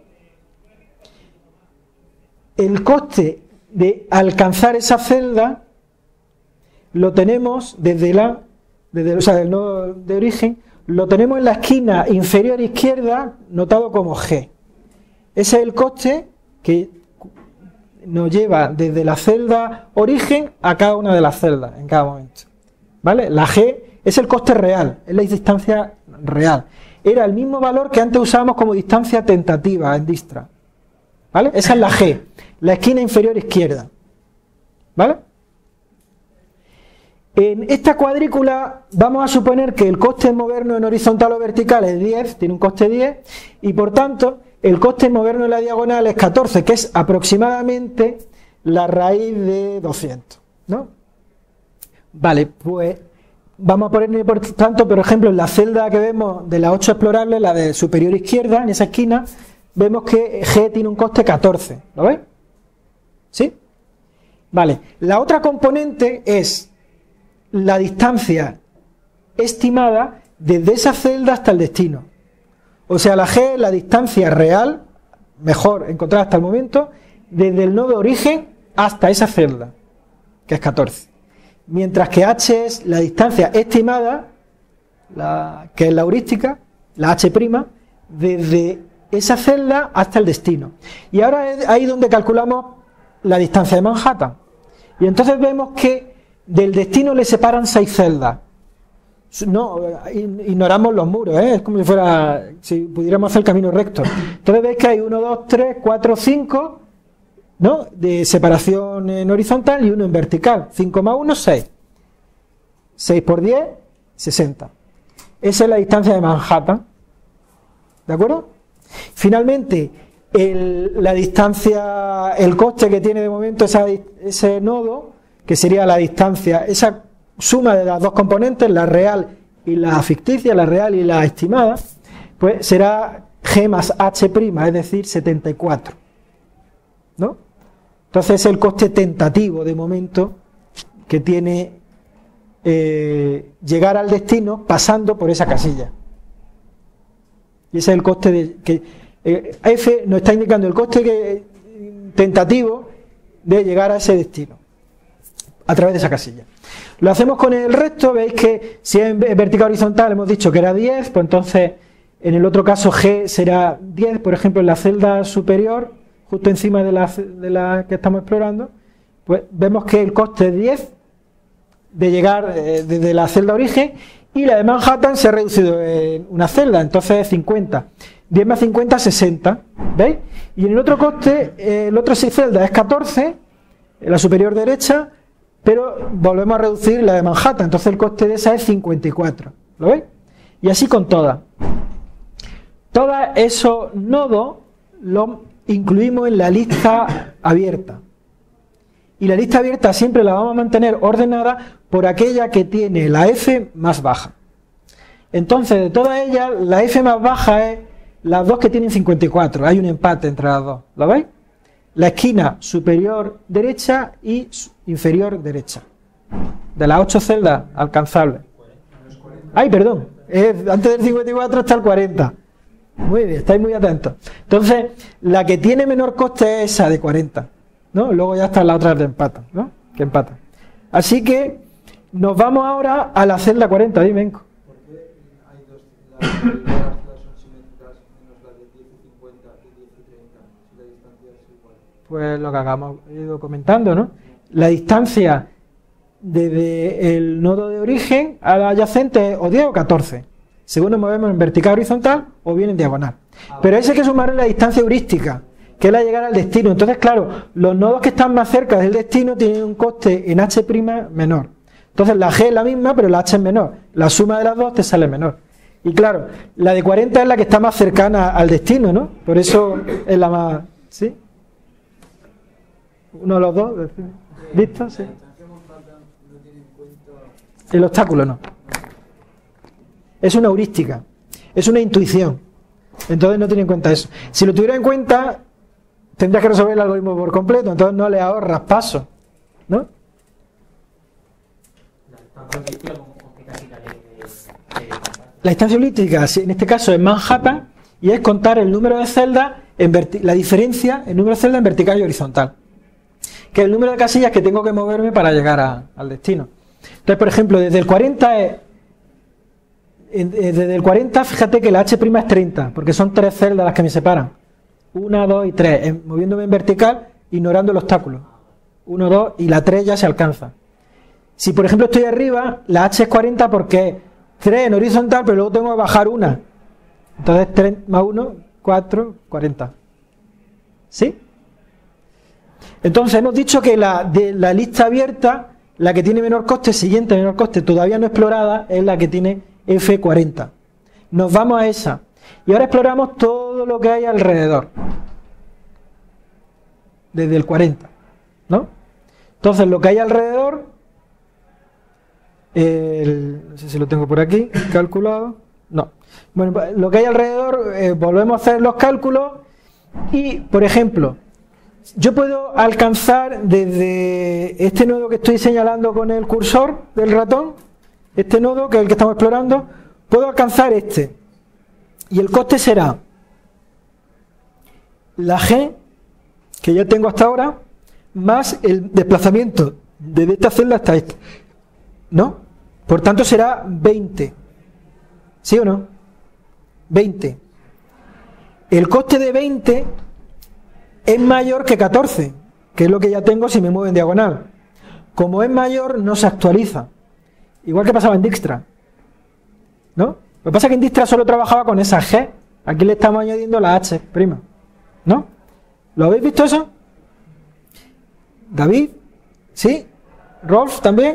El coste de alcanzar esa celda lo tenemos desde la, desde, o sea, del nodo de origen, lo tenemos en la esquina inferior izquierda, notado como G. Ese es el coste que nos lleva desde la celda origen a cada una de las celdas en cada momento. ¿Vale? La G es el coste real, es la distancia real. Era el mismo valor que antes usábamos como distancia tentativa en Dijkstra. ¿Vale? Esa es la G, la esquina inferior izquierda. ¿Vale? En esta cuadrícula vamos a suponer que el coste de movernos en horizontal o vertical es diez, tiene un coste diez, y por tanto el coste de movernos en la diagonal es catorce, que es aproximadamente la raíz de doscientos, ¿no? Vale, pues vamos a poner por tanto, por ejemplo, en la celda que vemos de las ocho explorables, la de superior izquierda, en esa esquina, vemos que G tiene un coste catorce, ¿lo veis? ¿Sí? Vale, la otra componente es la distancia estimada desde esa celda hasta el destino. O sea, la G es la distancia real, mejor encontrada hasta el momento, desde el nodo origen hasta esa celda, que es catorce. Mientras que H es la distancia estimada, la, que es la heurística, la H', desde esa celda hasta el destino. Y ahora es ahí donde calculamos la distancia de Manhattan. Y entonces vemos que del destino le separan seis celdas. No, ignoramos los muros, ¿eh? Es como si fuera, si pudiéramos hacer el camino recto. Entonces veis que hay uno, dos, tres, cuatro, cinco, ¿no? De separación en horizontal y uno en vertical. cinco más uno, seis. seis por diez, sesenta. Esa es la distancia de Manhattan. ¿De acuerdo? Finalmente, el, la distancia, el coste que tiene de momento esa, ese nodo, que sería la distancia, esa suma de las dos componentes, la real y la ficticia, la real y la estimada, pues será G más H', es decir, setenta y cuatro. ¿No? Entonces es el coste tentativo de momento que tiene eh, llegar al destino pasando por esa casilla. Y ese es el coste de, que eh, F nos está indicando el coste que, tentativo de llegar a ese destino a través de esa casilla. Lo hacemos con el resto. Veis que si es en vertical horizontal hemos dicho que era diez, pues entonces en el otro caso G será diez, por ejemplo en la celda superior, justo encima de la, de la que estamos explorando, pues vemos que el coste es diez de llegar eh, desde la celda origen, y la de Manhattan se ha reducido en una celda, entonces es cincuenta. diez más cincuenta, sesenta. ¿Veis? Y en el otro coste, eh, el otro seis celdas es catorce, en la superior derecha, pero volvemos a reducir la de Manhattan, entonces el coste de esa es cincuenta y cuatro. ¿Lo veis? Y así con todas. Todos esos nodos los incluimos en la lista abierta. Y la lista abierta siempre la vamos a mantener ordenada por aquella que tiene la F más baja. Entonces, de todas ellas, la F más baja es las dos que tienen cincuenta y cuatro. Hay un empate entre las dos. ¿Lo veis? La esquina superior derecha y inferior derecha. De las ocho celdas alcanzables. Ay, perdón. Es, antes del cincuenta y cuatro está el cuarenta. Muy bien, estáis muy atentos. Entonces, la que tiene menor coste es esa de cuarenta, ¿no? Luego ya están las otras de empatan, ¿no? Que empatan. Así que nos vamos ahora a la celda cuarenta, dime, Enco. ¿Por qué hay dos, las primeras son simétricas menos las de diez y cincuenta y diez y treinta, si la distancia es igual? Pues lo que hagamos, he ido comentando, ¿no? La distancia desde el nodo de origen a la adyacente es o diez o catorce, según nos movemos en vertical horizontal o bien en diagonal. Pero eso hay que sumarle la distancia heurística, que es la llegar al destino. Entonces, claro, los nodos que están más cerca del destino tienen un coste en H' menor. Entonces la G es la misma, pero la H es menor. La suma de las dos te sale menor. Y claro, la de cuarenta es la que está más cercana al destino, ¿no? Por eso es la más... ¿Sí? Uno de los dos. ¿Listo? Sí. El obstáculo no. Es una heurística. Es una intuición. Entonces no tiene en cuenta eso. Si lo tuviera en cuenta, tendrías que resolver el algoritmo por completo. Entonces no le ahorras paso, ¿no? La distancia heurística, en este caso es Manhattan, y es contar el número de celdas, en la diferencia, el número de celdas en vertical y horizontal, que es el número de casillas que tengo que moverme para llegar a, al destino. Entonces, por ejemplo, desde el cuarenta es, desde el cuarenta, fíjate que la H' es treinta, porque son tres celdas las que me separan. Una, dos y tres, moviéndome en vertical, ignorando el obstáculo. Uno, dos, y la tres ya se alcanza. Si, por ejemplo, estoy arriba, la H es cuarenta porque es tres en horizontal, pero luego tengo que bajar una. Entonces, tres más uno, cuatro, cuarenta. ¿Sí? Entonces, hemos dicho que la, de la lista abierta, la que tiene menor coste, siguiente menor coste, todavía no explorada, es la que tiene F cuarenta. Nos vamos a esa. Y ahora exploramos todo lo que hay alrededor. Desde el cuarenta, ¿no? Entonces, lo que hay alrededor... El, no sé si lo tengo por aquí calculado. No. Bueno, lo que hay alrededor, eh, volvemos a hacer los cálculos y, por ejemplo, yo puedo alcanzar desde este nodo que estoy señalando con el cursor del ratón, este nodo que es el que estamos explorando, puedo alcanzar este. Y el coste será la G, que ya tengo hasta ahora, más el desplazamiento desde esta celda hasta esta, ¿no? Por tanto será veinte. ¿Sí o no? veinte. el coste de veinte es mayor que catorce, que es lo que ya tengo si me muevo en diagonal. Como es mayor, no se actualiza. Igual que pasaba en Dijkstra, ¿no? Lo que pasa es que en Dijkstra solo trabajaba con esa G. Aquí le estamos añadiendo la H prima, ¿no? ¿Lo habéis visto eso? ¿David? ¿Sí? ¿Rolf también?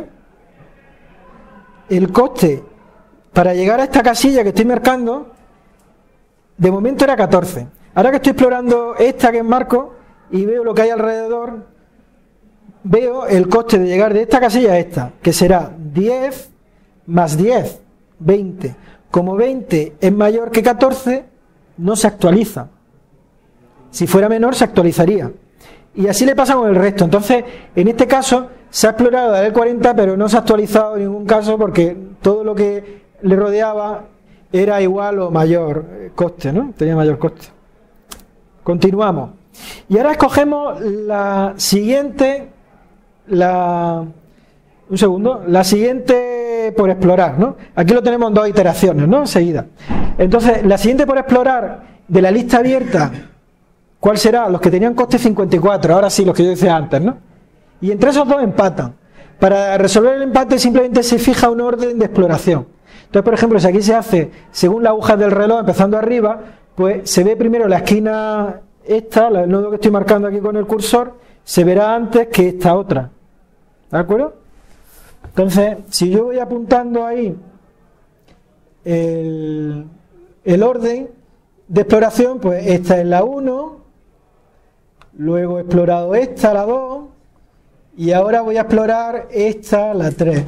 El coste para llegar a esta casilla que estoy marcando, de momento era catorce. Ahora que estoy explorando esta que enmarco y veo lo que hay alrededor, veo el coste de llegar de esta casilla a esta, que será diez más diez, veinte. Como veinte es mayor que catorce, no se actualiza. Si fuera menor, se actualizaría. Y así le pasa con el resto. Entonces, en este caso, se ha explorado la L cuarenta, pero no se ha actualizado en ningún caso porque todo lo que le rodeaba era igual o mayor coste, ¿no? Tenía mayor coste. Continuamos. Y ahora escogemos la siguiente, la... Un segundo, la siguiente por explorar, ¿no? Aquí lo tenemos en dos iteraciones, ¿no? Enseguida. Entonces, la siguiente por explorar de la lista abierta, ¿cuál será? Los que tenían coste cincuenta y cuatro, ahora sí, los que yo decía antes, ¿no? Y entre esos dos empatan. Para resolver el empate simplemente se fija un orden de exploración. Entonces, por ejemplo, si aquí se hace según la aguja del reloj, empezando arriba, pues se ve primero la esquina esta, el nodo que estoy marcando aquí con el cursor, se verá antes que esta otra. ¿De acuerdo? Entonces, si yo voy apuntando ahí el, el orden de exploración, pues esta es la uno, luego he explorado esta, la dos, y ahora voy a explorar esta, la tres.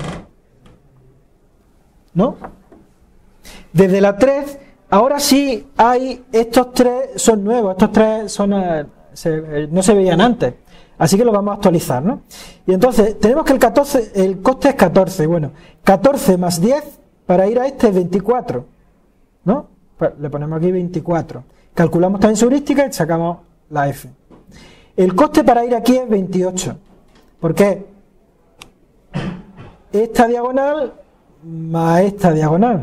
¿No? Desde la tres, ahora sí hay, estos tres son nuevos, estos tres son, eh, se, eh, no se veían antes. Así que lo vamos a actualizar, ¿no? Y entonces, tenemos que el catorce, el coste es catorce. Bueno, catorce más diez para ir a este es veinticuatro, ¿no? Pues le ponemos aquí veinticuatro. Calculamos también su heurística y sacamos la F. El coste para ir aquí es veintiocho. ¿Por qué? Esta diagonal más esta diagonal.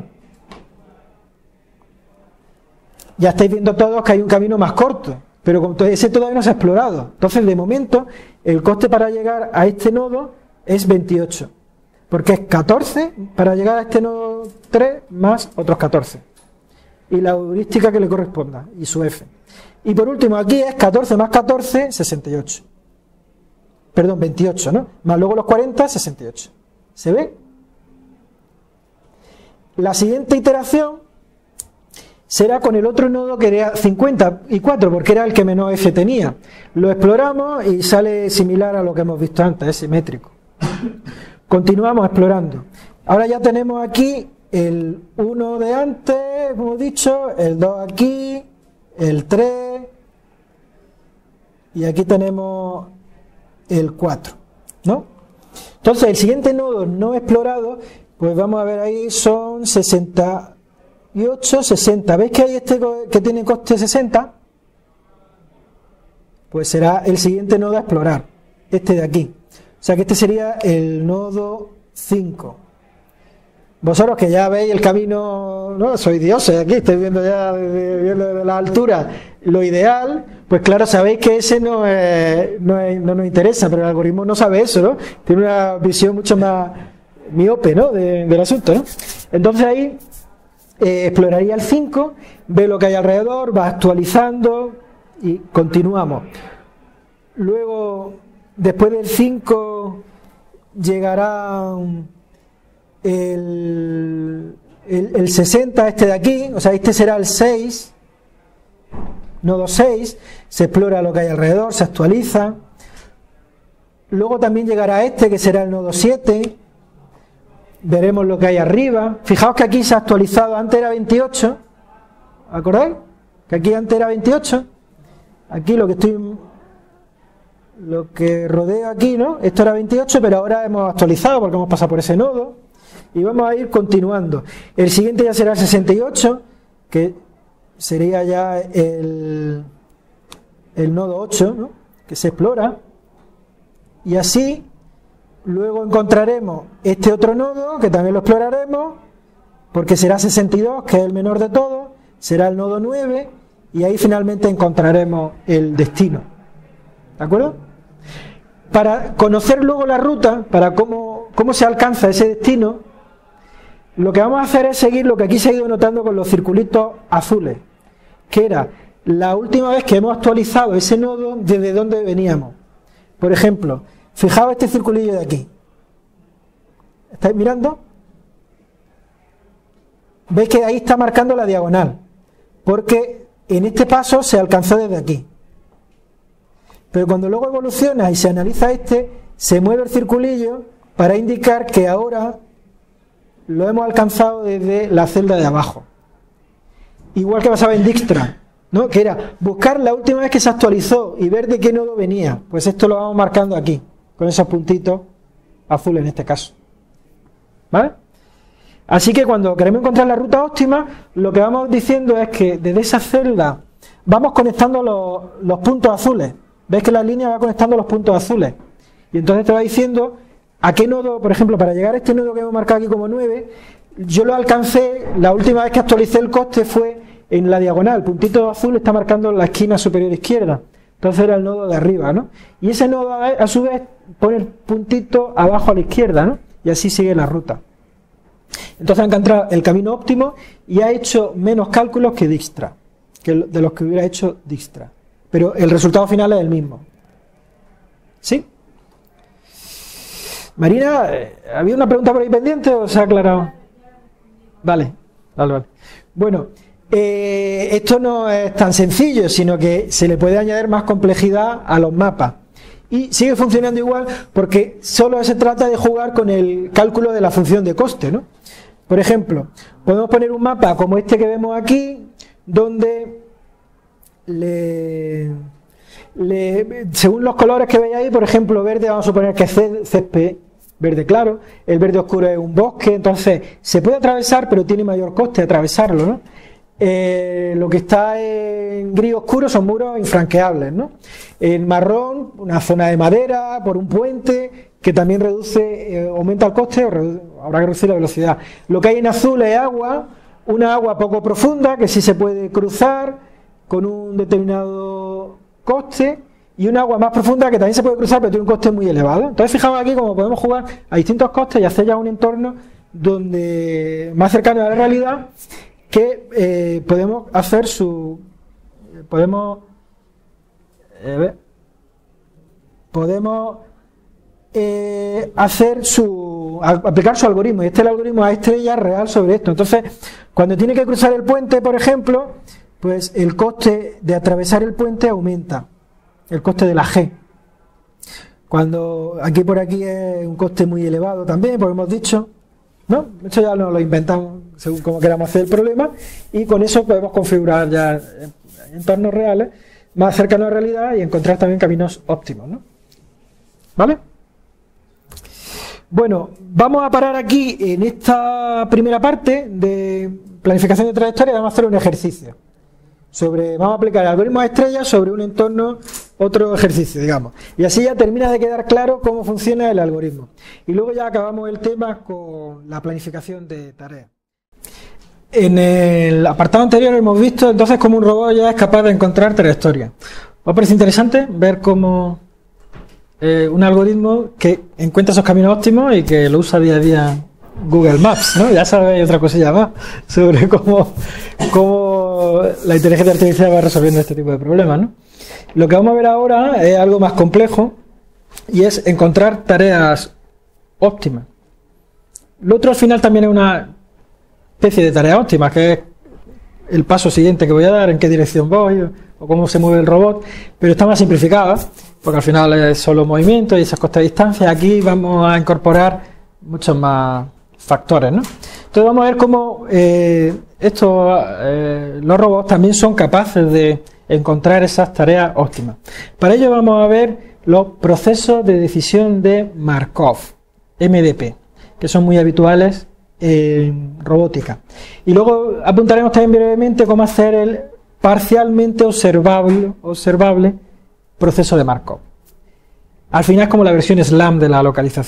Ya estáis viendo todos que hay un camino más corto, pero como ese todavía no se ha explorado. Entonces, de momento, el coste para llegar a este nodo es veintiocho, porque es catorce para llegar a este nodo tres más otros catorce. Y la heurística que le corresponda, y su F. Y por último, aquí es catorce más catorce, sesenta y ocho. Perdón, veintiocho, ¿no? Más luego los cuarenta, sesenta y ocho. ¿Se ve? La siguiente iteración será con el otro nodo que era cincuenta y cuatro, porque era el que menos F tenía. Lo exploramos y sale similar a lo que hemos visto antes, es simétrico. Continuamos explorando. Ahora ya tenemos aquí el uno de antes, hemos dicho, el dos aquí, el tres, y aquí tenemos el cuatro, ¿no? Entonces, el siguiente nodo no explorado, pues vamos a ver ahí, son sesenta y ocho, sesenta. ¿Veis que hay este que tiene coste sesenta? Pues será el siguiente nodo a explorar, este de aquí. O sea que este sería el nodo cinco. Vosotros que ya veis el camino, no sois dioses aquí, estáis viendo ya desde de la altura lo ideal, pues claro, sabéis que ese no, es, no, es, no nos interesa, pero el algoritmo no sabe eso, ¿no? Tiene una visión mucho más miope, ¿no? De, del asunto, ¿no? Entonces ahí Eh, exploraría el cinco, ve lo que hay alrededor, va actualizando y continuamos. Luego, después del cinco, llegará el, el, el sesenta, este de aquí, o sea, este será el seis, nodo seis, se explora lo que hay alrededor, se actualiza. Luego también llegará este, que será el nodo siete. Veremos lo que hay arriba. Fijaos que aquí se ha actualizado, antes era veintiocho, ¿acordáis? Que aquí antes era veintiocho. Aquí lo que estoy lo que rodeo aquí, ¿no? Esto era veintiocho, pero ahora hemos actualizado porque hemos pasado por ese nodo y vamos a ir continuando. El siguiente ya será el sesenta y ocho, que sería ya el el nodo ocho, ¿no? Que se explora, y así. Luego encontraremos este otro nodo, que también lo exploraremos, porque será sesenta y dos, que es el menor de todos, será el nodo nueve, y ahí finalmente encontraremos el destino. ¿De acuerdo? Para conocer luego la ruta, para cómo, cómo se alcanza ese destino, lo que vamos a hacer es seguir lo que aquí se ha ido notando con los circulitos azules, que era la última vez que hemos actualizado ese nodo desde donde veníamos. Por ejemplo, fijaos este circulillo de aquí. ¿Estáis mirando? Veis que ahí está marcando la diagonal, porque en este paso se alcanzó desde aquí. Pero cuando luego evoluciona y se analiza este, se mueve el circulillo para indicar que ahora lo hemos alcanzado desde la celda de abajo. Igual que pasaba en Dijkstra, ¿no? Que era buscar la última vez que se actualizó y ver de qué nodo venía. Pues esto lo vamos marcando aquí, con esos puntitos azules en este caso. ¿Vale? Así que cuando queremos encontrar la ruta óptima, lo que vamos diciendo es que desde esa celda vamos conectando los, los puntos azules. ¿Ves que la línea va conectando los puntos azules? Y entonces te va diciendo a qué nodo, por ejemplo, para llegar a este nodo que hemos marcado aquí como nueve, yo lo alcancé, la última vez que actualicé el coste fue en la diagonal. El puntito azul está marcando la esquina superior izquierda. Entonces era el nodo de arriba, ¿no? Y ese nodo a su vez pone el puntito abajo a la izquierda, ¿no? Y así sigue la ruta. Entonces ha encontrado el camino óptimo y ha hecho menos cálculos que Dijkstra, que de los que hubiera hecho Dijkstra. Pero el resultado final es el mismo. ¿Sí? Marina, ¿había una pregunta por ahí pendiente o se ha aclarado? Vale, vale, vale. Bueno, eh, esto no es tan sencillo, sino que se le puede añadir más complejidad a los mapas. Y sigue funcionando igual porque solo se trata de jugar con el cálculo de la función de coste, ¿no? Por ejemplo, podemos poner un mapa como este que vemos aquí, donde le, le, según los colores que veis ahí, por ejemplo, verde vamos a suponer que es césped, verde claro, el verde oscuro es un bosque, entonces se puede atravesar, pero tiene mayor coste atravesarlo, ¿no? Eh, lo que está en gris oscuro son muros infranqueables, ¿no? En marrón, una zona de madera por un puente que también reduce, eh, aumenta el coste o reduce, habrá que reducir la velocidad. Lo que hay en azul es agua, una agua poco profunda que sí se puede cruzar con un determinado coste, y una agua más profunda que también se puede cruzar pero tiene un coste muy elevado. Entonces fijaos aquí cómo podemos jugar a distintos costes y hacer ya un entorno donde más cercano a la realidad, que eh, podemos hacer su podemos eh, podemos eh, hacer su aplicar su algoritmo, y este es el algoritmo a estrella real sobre esto. Entonces cuando tiene que cruzar el puente, por ejemplo, pues el coste de atravesar el puente aumenta, el coste de la G. Cuando aquí por aquí es un coste muy elevado también, porque hemos dicho, ¿no? Esto ya nos lo inventamos según como queramos hacer el problema, y con eso podemos configurar ya entornos reales más cercanos a la realidad y encontrar también caminos óptimos, ¿no? ¿Vale? Bueno, vamos a parar aquí en esta primera parte de planificación de trayectoria. Vamos a hacer un ejercicio sobre, vamos a aplicar el algoritmo de estrellas sobre un entorno, otro ejercicio, digamos, y así ya termina de quedar claro cómo funciona el algoritmo, y luego ya acabamos el tema con la planificación de tareas. En el apartado anterior hemos visto entonces cómo un robot ya es capaz de encontrar trayectorias. ¿Os parece interesante ver cómo eh, un algoritmo que encuentra esos caminos óptimos y que lo usa día a día Google Maps, ¿no? Ya sabéis otra cosilla más sobre cómo, cómo la inteligencia artificial va resolviendo este tipo de problemas, ¿no? Lo que vamos a ver ahora es algo más complejo, y es encontrar tareas óptimas. Lo otro al final también es una especie de tarea óptima, que es el paso siguiente que voy a dar, en qué dirección voy o cómo se mueve el robot, pero está más simplificada porque al final es solo movimiento y esas costas de distancia. Aquí vamos a incorporar muchos más factores, ¿no? Entonces vamos a ver cómo eh, estos eh, los robots también son capaces de encontrar esas tareas óptimas. Para ello vamos a ver los procesos de decisión de Markov, M D P, que son muy habituales en robótica. Y luego apuntaremos también brevemente cómo hacer el parcialmente observable, observable proceso de Markov. Al final es como la versión SLAM de la localización,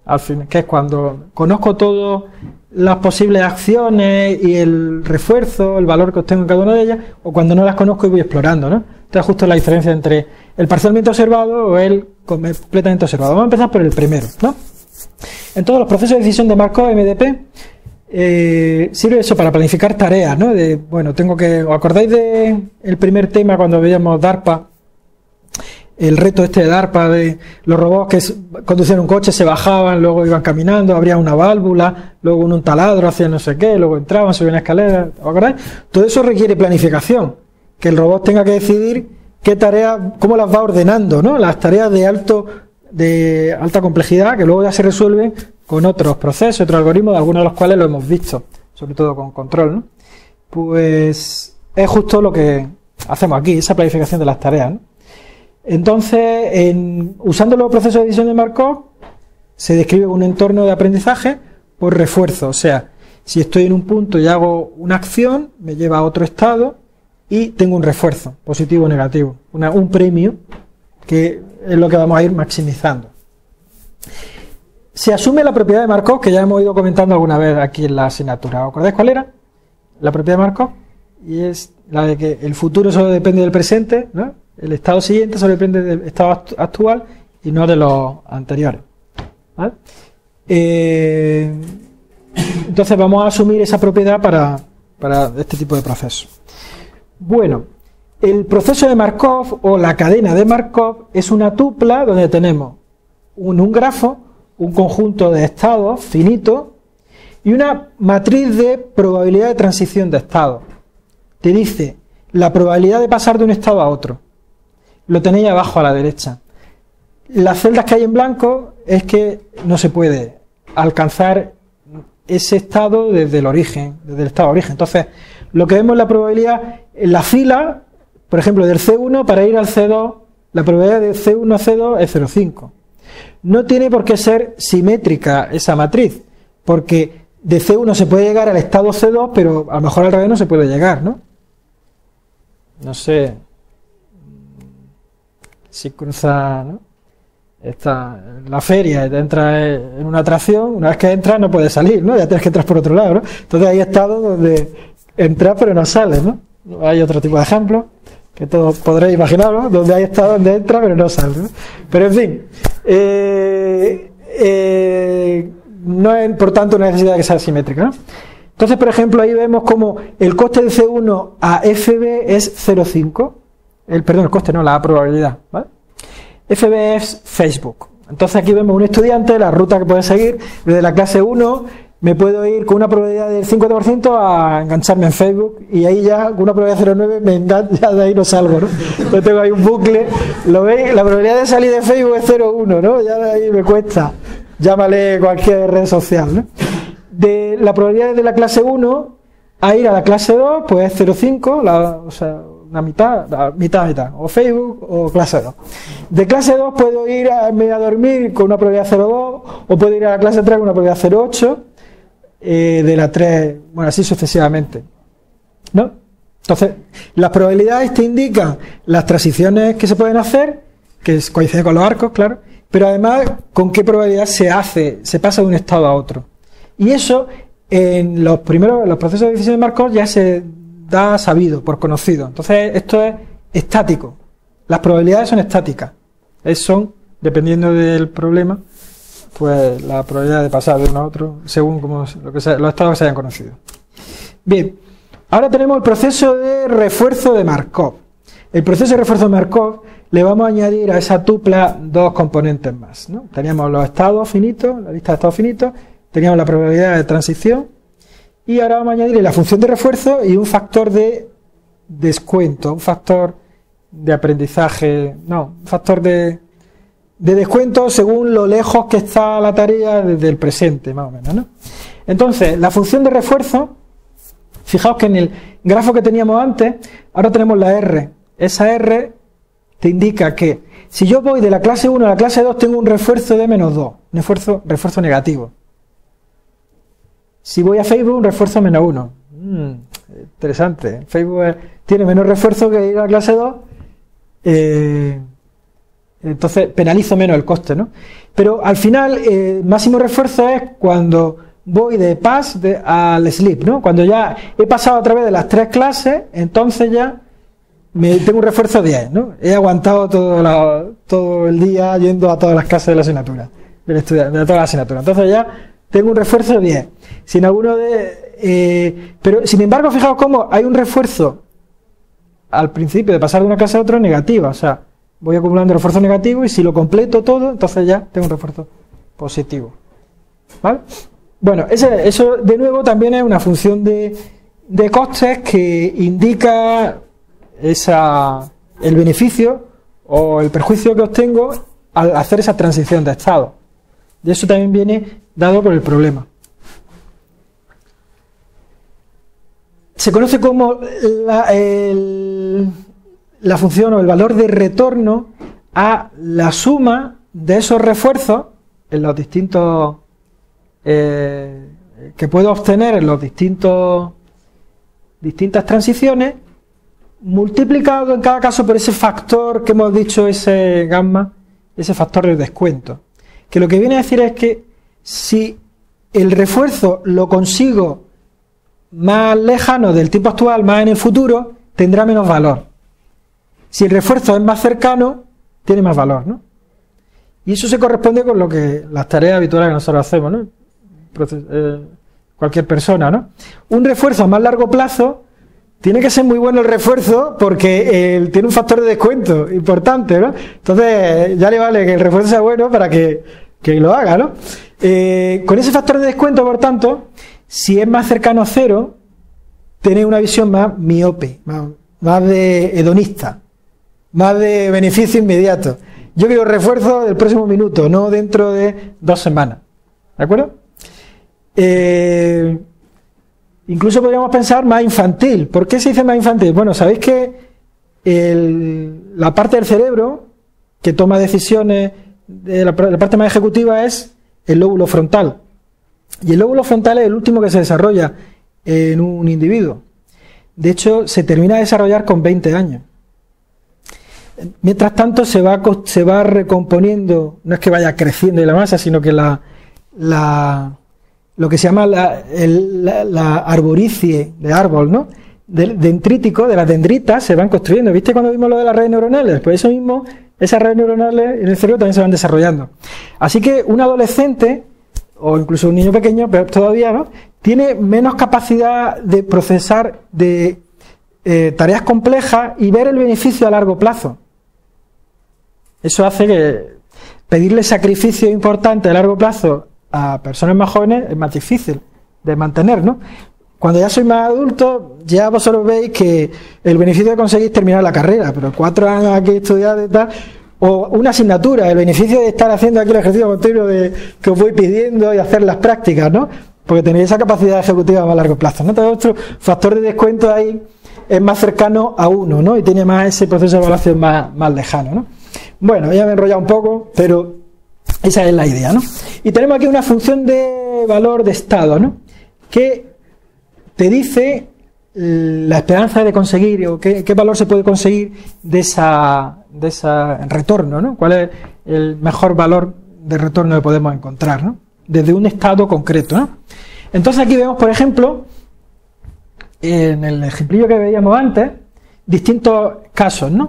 al fin, que es cuando conozco todas las posibles acciones y el refuerzo, el valor que obtengo en cada una de ellas, o cuando no las conozco y voy explorando, ¿no? Esta es justo la diferencia entre el parcialmente observado o el completamente observado. Vamos a empezar por el primero, ¿no? En todos los procesos de decisión de Markov, M D P, eh, sirve eso para planificar tareas, ¿no? De, bueno, tengo que... ¿Os acordáis de el primer tema cuando veíamos DARPA? El reto este de DARPA, de los robots que conducían un coche, se bajaban, luego iban caminando, abrían una válvula, luego un taladro hacían no sé qué, luego entraban, subían una escalera, ¿os acordáis? Todo eso requiere planificación, que el robot tenga que decidir qué tareas, cómo las va ordenando, ¿no? Las tareas de alto, de alta complejidad, que luego ya se resuelven con otros procesos, otros algoritmos, algunos de los cuales lo hemos visto, sobre todo con control, ¿no? Pues es justo lo que hacemos aquí, esa planificación de las tareas, ¿no? Entonces, en, usando los procesos de decisión de Markov, se describe un entorno de aprendizaje por refuerzo. O sea, si estoy en un punto y hago una acción, me lleva a otro estado y tengo un refuerzo, positivo o negativo, una, un premio, que es lo que vamos a ir maximizando. Se asume la propiedad de Markov, que ya hemos ido comentando alguna vez aquí en la asignatura. ¿Os acordáis cuál era? La propiedad de Markov. Y es la de que el futuro solo depende del presente, ¿no? El estado siguiente solo depende del estado actual y no de los anteriores, ¿vale? Eh, entonces vamos a asumir esa propiedad para, para este tipo de procesos. Bueno, el proceso de Markov o la cadena de Markov es una tupla donde tenemos un, un grafo, un conjunto de estados finito y una matriz de probabilidad de transición de estado. Te dice la probabilidad de pasar de un estado a otro. Lo tenéis abajo a la derecha. Las celdas que hay en blanco es que no se puede alcanzar ese estado desde el origen, desde el estado de origen. Entonces, lo que vemos es la probabilidad en la fila, por ejemplo, del C uno para ir al C dos, la probabilidad de C uno a C dos es cero coma cinco. No tiene por qué ser simétrica esa matriz, porque de C uno se puede llegar al estado C dos, pero a lo mejor al revés no se puede llegar, ¿no? No sé... Si cruza, ¿no? Está en la feria y te entras en una atracción, una vez que entras no puedes salir, ¿no? Ya tienes que entrar por otro lado, ¿no? Entonces hay estados donde entras pero no sales, ¿no? Hay otro tipo de ejemplos que todos podréis imaginaros, donde hay estados donde entras pero no sales, ¿no? Pero en fin, eh, eh, no es por tanto una necesidad que sea simétrica, ¿no? Entonces, por ejemplo, ahí vemos como el coste de C uno a F B es cero coma cinco. El, perdón, el coste, no, la probabilidad, ¿vale? F B es Facebook. Entonces aquí vemos un estudiante, la ruta que puede seguir, desde la clase uno me puedo ir con una probabilidad del cincuenta por ciento a engancharme en Facebook y ahí ya con una probabilidad de cero coma nueve me engancho, ya de ahí no salgo, ¿no? Entonces tengo ahí un bucle, ¿lo veis? La probabilidad de salir de Facebook es cero coma uno, ¿no? Ya de ahí me cuesta, llámale cualquier red social, ¿no? De la probabilidad de la clase uno a ir a la clase dos, pues es cero coma cinco, la, o sea... una mitad, la mitad, mitad, o Facebook o clase dos. De clase dos puedo ir a, a dormir con una probabilidad cero coma dos, o puedo ir a la clase tres con una probabilidad cero coma ocho, eh, de la tres, bueno, así sucesivamente, ¿no? Entonces, las probabilidades te indican las transiciones que se pueden hacer, que coinciden con los arcos, claro, pero además con qué probabilidad se hace, se pasa de un estado a otro. Y eso, en los primeros, en los procesos de decisión de Markov ya se da sabido, por conocido. Entonces esto es estático, las probabilidades son estáticas, es, son, dependiendo del problema, pues la probabilidad de pasar de uno a otro según como lo que sea, los estados que se hayan conocido. Bien, ahora tenemos el proceso de refuerzo de Markov. El proceso de refuerzo de Markov le vamos a añadir a esa tupla dos componentes más, ¿no? Teníamos los estados finitos, la lista de estados finitos, teníamos la probabilidad de transición. Y ahora vamos a añadirle la función de refuerzo y un factor de descuento, un factor de aprendizaje, no, un factor de, de descuento según lo lejos que está la tarea desde el presente, más o menos, ¿no? Entonces, la función de refuerzo, fijaos que en el grafo que teníamos antes, ahora tenemos la R. Esa R te indica que si yo voy de la clase uno a la clase dos, tengo un refuerzo de menos dos, un refuerzo, refuerzo negativo. Si voy a Facebook, un refuerzo menos uno. Mm, interesante. Facebook tiene menos refuerzo que ir a la clase dos. Eh, Entonces penalizo menos el coste, ¿no? Pero al final, el eh, máximo refuerzo es cuando voy de pass de, al sleep, ¿no? Cuando ya he pasado a través de las tres clases, entonces ya me tengo un refuerzo diez, ¿no? He aguantado todo, la, todo el día yendo a todas las clases de la asignatura, del estudiante, de toda la asignatura. Entonces ya tengo un refuerzo diez. Si en alguno de, eh, pero sin embargo, fijaos cómo hay un refuerzo al principio de pasar de una clase a otra negativa, o sea, voy acumulando refuerzo negativo y si lo completo todo, entonces ya tengo un refuerzo positivo. ¿Vale? Bueno, ese, eso de nuevo también es una función de, de costes que indica esa, el beneficio o el perjuicio que obtengo al hacer esa transición de estado. Y eso también viene dado por el problema. Se conoce como la, el, la función o el valor de retorno a la suma de esos refuerzos en los distintos eh, que puedo obtener en los distintos distintas transiciones, multiplicado en cada caso por ese factor que hemos dicho, ese gamma, ese factor de descuento, que lo que viene a decir es que si el refuerzo lo consigo más lejano del tiempo actual, más en el futuro, tendrá menos valor. Si el refuerzo es más cercano, tiene más valor, ¿no? Y eso se corresponde con lo que las tareas habituales que nosotros hacemos, ¿no? Proces eh, cualquier persona, ¿no? Un refuerzo a más largo plazo tiene que ser muy bueno el refuerzo porque eh, tiene un factor de descuento importante, ¿no? Entonces ya le vale que el refuerzo sea bueno para que, que lo haga, ¿no? Eh, con ese factor de descuento, por tanto, si es más cercano a cero, tiene una visión más miope, más, más de hedonista, más de beneficio inmediato. Yo quiero refuerzo del próximo minuto, no dentro de dos semanas. ¿De acuerdo? Eh, incluso podríamos pensar más infantil. ¿Por qué se dice más infantil? Bueno, sabéis que el, la parte del cerebro que toma decisiones, de la, la parte más ejecutiva es el lóbulo frontal. Y el lóbulo frontal es el último que se desarrolla en un individuo. De hecho, se termina de desarrollar con veinte años. Mientras tanto, se va, se va recomponiendo, no es que vaya creciendo de la masa, sino que la, la, lo que se llama la, el, la, la arboricie de árbol, ¿no? Del dendrítico, de las dendritas, se van construyendo. ¿Viste cuando vimos lo de las redes neuronales? Pues eso mismo, esas redes neuronales en el cerebro también se van desarrollando. Así que un adolescente, o incluso un niño pequeño, pero todavía no, tiene menos capacidad de procesar de eh, tareas complejas y ver el beneficio a largo plazo. Eso hace que pedirle sacrificio importante a largo plazo a personas más jóvenes es más difícil de mantener, ¿no? Cuando ya soy más adulto, ya vosotros veis que el beneficio de conseguir terminar la carrera, pero cuatro años aquí estudiando y tal, o una asignatura, el beneficio de estar haciendo aquí el ejercicio continuo de, que os voy pidiendo y hacer las prácticas, ¿no? Porque tenéis esa capacidad ejecutiva a más largo plazo, ¿no? Todo otro factor de descuento ahí es más cercano a uno, ¿no? Y tiene más ese proceso de evaluación más, más lejano, ¿no? Bueno, ya me he enrollado un poco, pero esa es la idea, ¿no? Y tenemos aquí una función de valor de estado, ¿no? Que te dice la esperanza de conseguir o qué, qué valor se puede conseguir de esa de ese retorno, ¿no? ¿Cuál es el mejor valor de retorno que podemos encontrar, ¿no? Desde un estado concreto, ¿no? Entonces aquí vemos, por ejemplo, en el ejemplillo que veíamos antes, distintos casos, ¿no?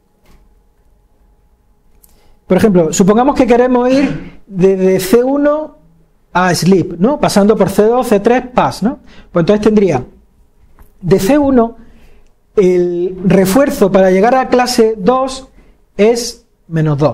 Por ejemplo, supongamos que queremos ir desde C uno a sleep, ¿no? Pasando por C dos, C tres, pass, ¿no? Pues entonces tendría de C uno el refuerzo para llegar a clase dos es menos dos.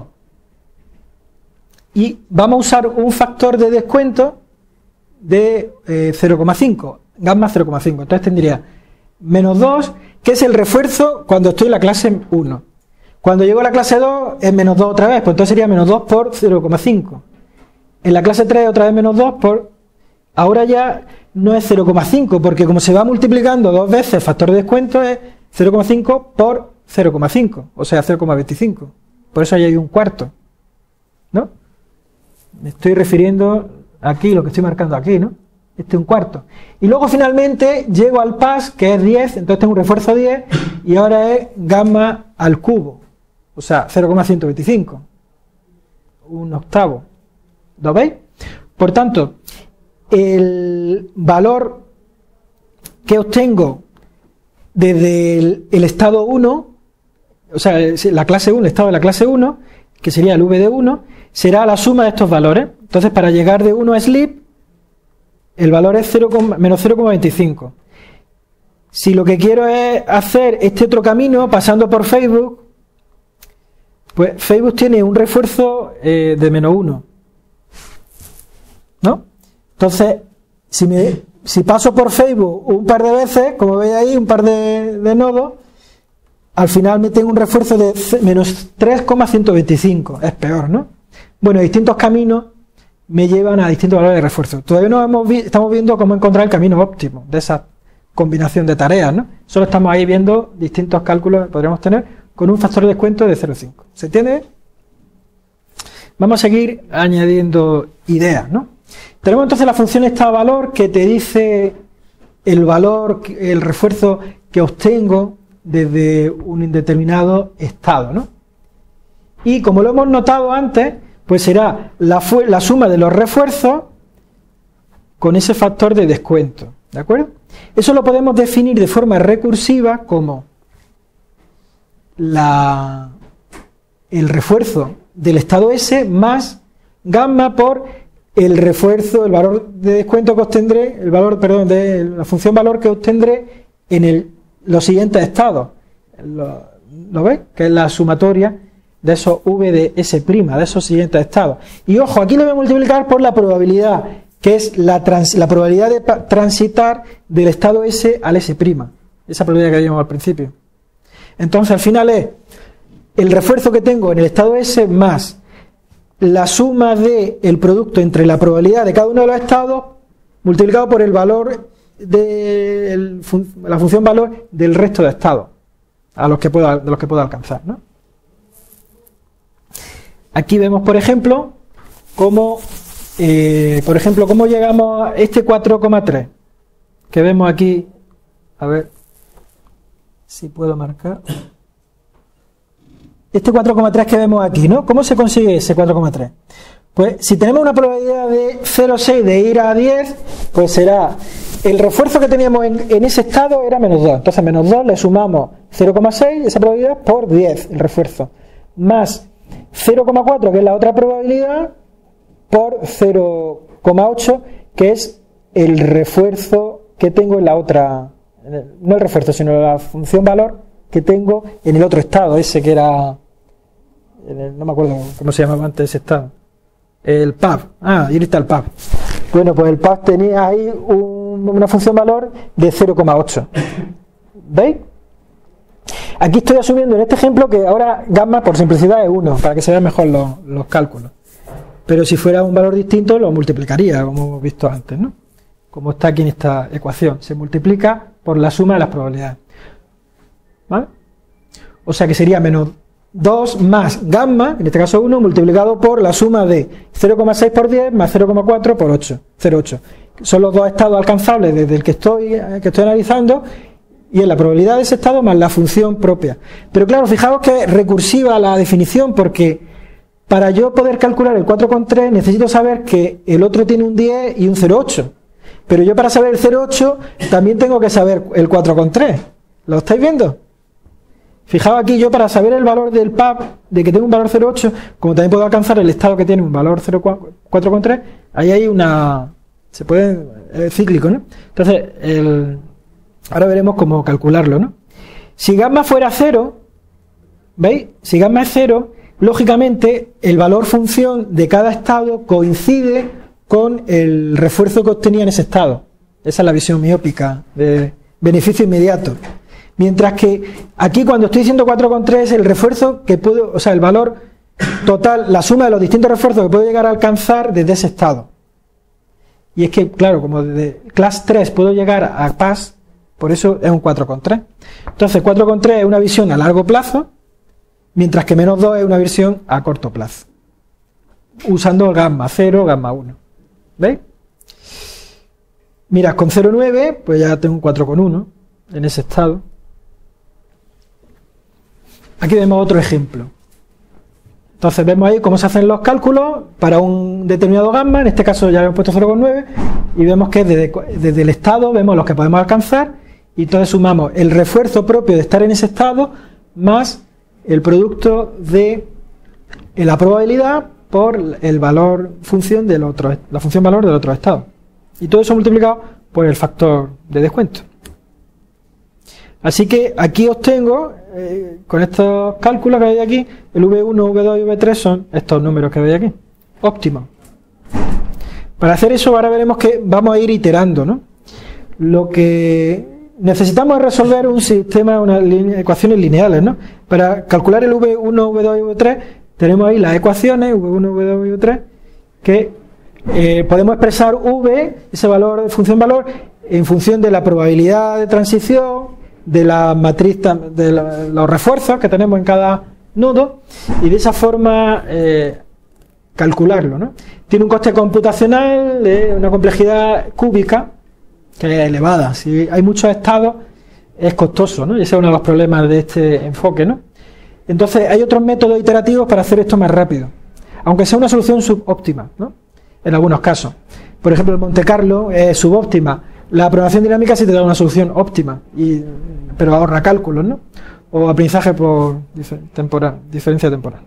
Y vamos a usar un factor de descuento de eh, cero coma cinco, gamma cero coma cinco. Entonces tendría menos dos, que es el refuerzo cuando estoy en la clase uno. Cuando llego a la clase dos es menos dos otra vez, pues entonces sería menos dos por cero coma cinco. En la clase tres otra vez menos dos por... Ahora ya no es cero coma cinco, porque como se va multiplicando dos veces el factor de descuento es cero coma cinco por cero coma cinco, o sea, cero coma veinticinco. Por eso ahí hay un cuarto, ¿no? Me estoy refiriendo aquí, lo que estoy marcando aquí, ¿no? Este es un cuarto. Y luego finalmente llego al pass, que es diez, entonces tengo un refuerzo diez, y ahora es gamma al cubo. o sea, cero coma ciento veinticinco, un octavo. ¿Lo veis? Por tanto, el valor que obtengo desde el, el estado uno, o sea, la clase uno, el estado de la clase uno, que sería el V de uno, será la suma de estos valores. Entonces, para llegar de uno a sleep, el valor es cero, menos cero coma veinticinco. Si lo que quiero es hacer este otro camino pasando por Facebook, pues Facebook tiene un refuerzo eh, de menos uno, ¿no? Entonces, si, me, si paso por Facebook un par de veces, como veis ahí, un par de, de nodos, al final me tengo un refuerzo de menos tres coma ciento veinticinco. Es peor, ¿no? Bueno, distintos caminos me llevan a distintos valores de refuerzo. Todavía no hemos vi estamos viendo cómo encontrar el camino óptimo de esa combinación de tareas, ¿no? Solo estamos ahí viendo distintos cálculos que podríamos tener con un factor de descuento de cero coma cinco. ¿Se entiende? Vamos a seguir añadiendo ideas, ¿no? Tenemos entonces la función estado valor que te dice el valor, el refuerzo que obtengo desde un indeterminado estado, ¿no? Y como lo hemos notado antes, pues será la, la suma de los refuerzos con ese factor de descuento, ¿de acuerdo? Eso lo podemos definir de forma recursiva como la, el refuerzo del estado S más gamma por el refuerzo, el valor de descuento que obtendré, el valor, perdón, de la función valor que obtendré en el, los siguientes estados. ¿Lo, ¿Lo veis? Que es la sumatoria de esos V de S', de esos siguientes estados. Y ojo, aquí lo voy a multiplicar por la probabilidad, que es la, trans, la probabilidad de transitar del estado S al S', esa probabilidad que vimos al principio. Entonces, al final es el refuerzo que tengo en el estado S más la suma de el producto entre la probabilidad de cada uno de los estados multiplicado por el valor de el, fun, la función valor del resto de estados a los que puedo, de los que puedo alcanzar, ¿no? Aquí vemos, por ejemplo, cómo eh, por ejemplo, cómo llegamos a este cuatro coma tres que vemos aquí. A ver si puedo marcar este cuatro coma tres que vemos aquí, ¿no? ¿Cómo se consigue ese cuatro coma tres? Pues si tenemos una probabilidad de cero coma seis de ir a diez, pues será el refuerzo que teníamos en, en ese estado era menos dos. Entonces menos dos le sumamos cero coma seis, esa probabilidad, por diez, el refuerzo. Más cero coma cuatro, que es la otra probabilidad, por cero coma ocho, que es el refuerzo que tengo en la otra, no el refuerzo, sino la función valor que tengo en el otro estado, ese que era, no me acuerdo cómo se llamaba antes ese estado, el P A B. Ah, y ahí está el P A B. Bueno, pues el P A B tenía ahí un, una función valor de cero coma ocho. ¿Veis? Aquí estoy asumiendo en este ejemplo que ahora gamma por simplicidad es uno, para que se vean mejor los, los cálculos. Pero si fuera un valor distinto lo multiplicaría, como hemos visto antes, ¿no? Como está aquí en esta ecuación. Se multiplica por la suma de las probabilidades. ¿Vale? O sea que sería menos dos más gamma, en este caso uno, multiplicado por la suma de cero coma seis por diez más cero coma cuatro por ocho, cero coma ocho. Son los dos estados alcanzables desde el que estoy, que estoy analizando, y es la probabilidad de ese estado más la función propia. Pero claro, fijaos que es recursiva la definición, porque para yo poder calcular el cuatro coma tres necesito saber que el otro tiene un diez y un cero coma ocho. Pero yo para saber el cero coma ocho también tengo que saber el cuatro coma tres. ¿Lo estáis viendo? Fijaos aquí, yo para saber el valor del P A B, de que tengo un valor cero coma ocho, como también puedo alcanzar el estado que tiene un valor cuatro coma tres, ahí hay una... se puede... es cíclico, ¿no? Entonces, el, ahora veremos cómo calcularlo, ¿no? Si gamma fuera cero, ¿veis? Si gamma es cero, lógicamente el valor función de cada estado coincide con el refuerzo que obtenía en ese estado. Esa es la visión miópica de beneficio inmediato. Mientras que aquí cuando estoy diciendo cuatro coma tres, el refuerzo que puedo, o sea, el valor total, la suma de los distintos refuerzos que puedo llegar a alcanzar desde ese estado. Y es que, claro, como desde class tres puedo llegar a P A S, por eso es un cuatro coma tres. Entonces cuatro coma tres es una visión a largo plazo, mientras que menos dos es una visión a corto plazo, usando gamma cero, gamma uno. ¿Veis? Mirad, con cero coma nueve, pues ya tengo un cuatro coma uno en ese estado. Aquí vemos otro ejemplo. Entonces vemos ahí cómo se hacen los cálculos para un determinado gamma, en este caso ya hemos puesto cero coma nueve, y vemos que desde, desde el estado vemos los que podemos alcanzar, y entonces sumamos el refuerzo propio de estar en ese estado más el producto de la probabilidad por el valor función del otro, la función valor del otro estado. Y todo eso multiplicado por el factor de descuento. Así que aquí obtengo, eh, con estos cálculos que veis aquí, el V uno, V dos y V tres son estos números que veis aquí, óptimos. Para hacer eso ahora veremos que vamos a ir iterando, ¿no? Lo que necesitamos es resolver un sistema, unas ecuaciones lineales, ¿no? Para calcular el V uno, V dos y V tres tenemos ahí las ecuaciones, V uno, V dos y V tres, que eh, podemos expresar V, ese valor de función valor, en función de la probabilidad de transición, de la matriz, de la, los refuerzos que tenemos en cada nodo, y de esa forma eh, calcularlo, ¿no? Tiene un coste computacional de una complejidad cúbica que es elevada. Si hay muchos estados es costoso, ¿no? Y ese es uno de los problemas de este enfoque, ¿no? Entonces hay otros métodos iterativos para hacer esto más rápido, aunque sea una solución subóptima, ¿no? En algunos casos. Por ejemplo, el Monte Carlo es subóptima. La programación dinámica sí te da una solución óptima, y, pero ahorra cálculos, ¿no? O aprendizaje por temporal, diferencia temporal.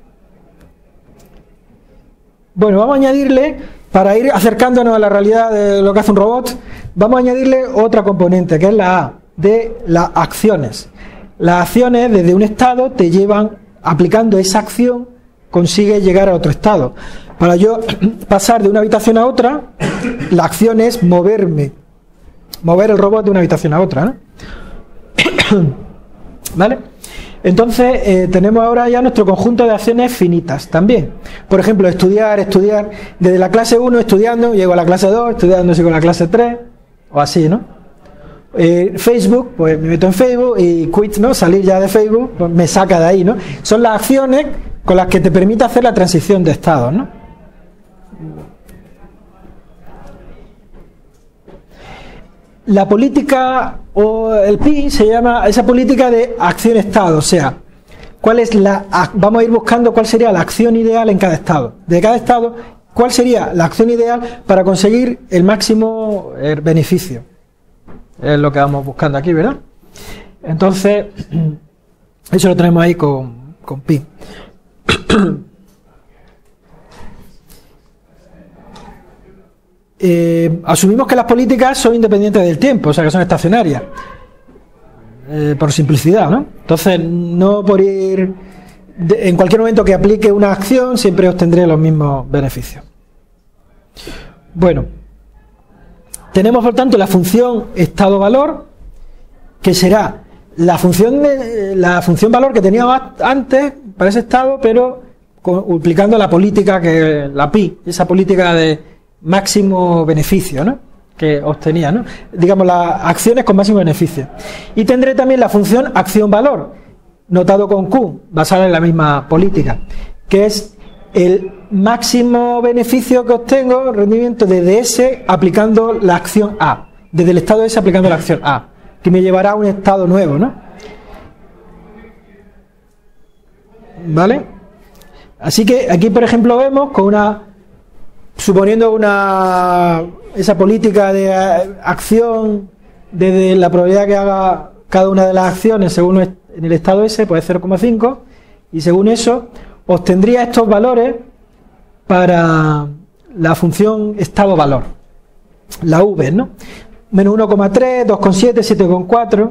Bueno, vamos a añadirle, para ir acercándonos a la realidad de lo que hace un robot, vamos a añadirle otra componente, que es la A, de las acciones. Las acciones desde un estado te llevan, aplicando esa acción, consigues llegar a otro estado. Para yo pasar de una habitación a otra, la acción es moverme. Mover el robot de una habitación a otra, ¿no? ¿Vale? Entonces eh, tenemos ahora ya nuestro conjunto de acciones finitas también. Por ejemplo, estudiar, estudiar, desde la clase uno estudiando, llego a la clase dos, estudiando, sigo a la clase tres, o así, ¿no? Eh, Facebook, pues me meto en Facebook y quit, ¿no? Salir ya de Facebook, pues me saca de ahí, ¿no? Son las acciones con las que te permite hacer la transición de estados, ¿no? La política o el P I se llama esa política de acción-estado, o sea, cuál es la, vamos a ir buscando cuál sería la acción ideal en cada estado. De cada estado, cuál sería la acción ideal para conseguir el máximo beneficio. Es lo que vamos buscando aquí, ¿verdad? Entonces, eso lo tenemos ahí con, con P I. Eh, asumimos que las políticas son independientes del tiempo, o sea que son estacionarias, eh, por simplicidad, ¿no? Entonces, no por ir de, en cualquier momento que aplique una acción siempre obtendré los mismos beneficios. Bueno, tenemos por tanto la función estado-valor, que será la función de, la función valor que teníamos antes para ese estado, pero con, aplicando la política que la P I, esa política de máximo beneficio, ¿no? Que obtenía, ¿no? Digamos, las acciones con máximo beneficio. Y tendré también la función acción-valor, notado con Q, basada en la misma política, que es el máximo beneficio que obtengo, rendimiento desde S aplicando la acción A, desde el estado S aplicando la acción A, que me llevará a un estado nuevo, ¿no? ¿Vale? Así que aquí, por ejemplo, vemos con una, suponiendo una esa política de acción desde la probabilidad que haga cada una de las acciones según en el estado S, pues cero coma cinco, y según eso obtendría estos valores para la función estado-valor, la V, ¿no? Menos uno coma tres, dos coma siete, siete coma cuatro.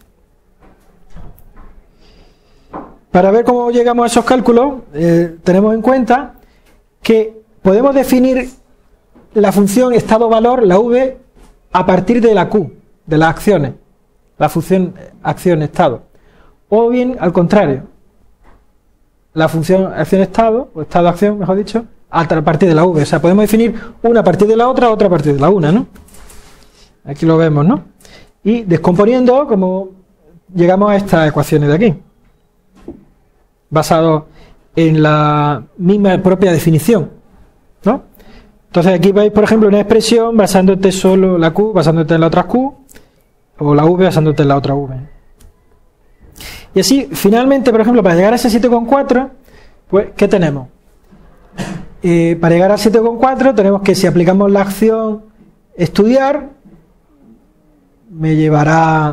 Para ver cómo llegamos a esos cálculos, eh, tenemos en cuenta que podemos definir la función estado-valor, la V, a partir de la Q, de las acciones, la función acción-estado. O bien, al contrario, la función acción-estado, o estado-acción, mejor dicho, a partir de la V. O sea, podemos definir una a partir de la otra, otra a partir de la una, ¿no? Aquí lo vemos, ¿no? Y descomponiendo, como llegamos a estas ecuaciones de aquí, basado en la misma propia definición, ¿no? Entonces aquí veis, por ejemplo, una expresión basándote solo la Q, basándote en la otra Q, o la V basándote en la otra V. Y así, finalmente, por ejemplo, para llegar a ese siete coma cuatro, Pues, ¿qué tenemos? Eh, para llegar al siete coma cuatro tenemos que si aplicamos la acción estudiar, me llevará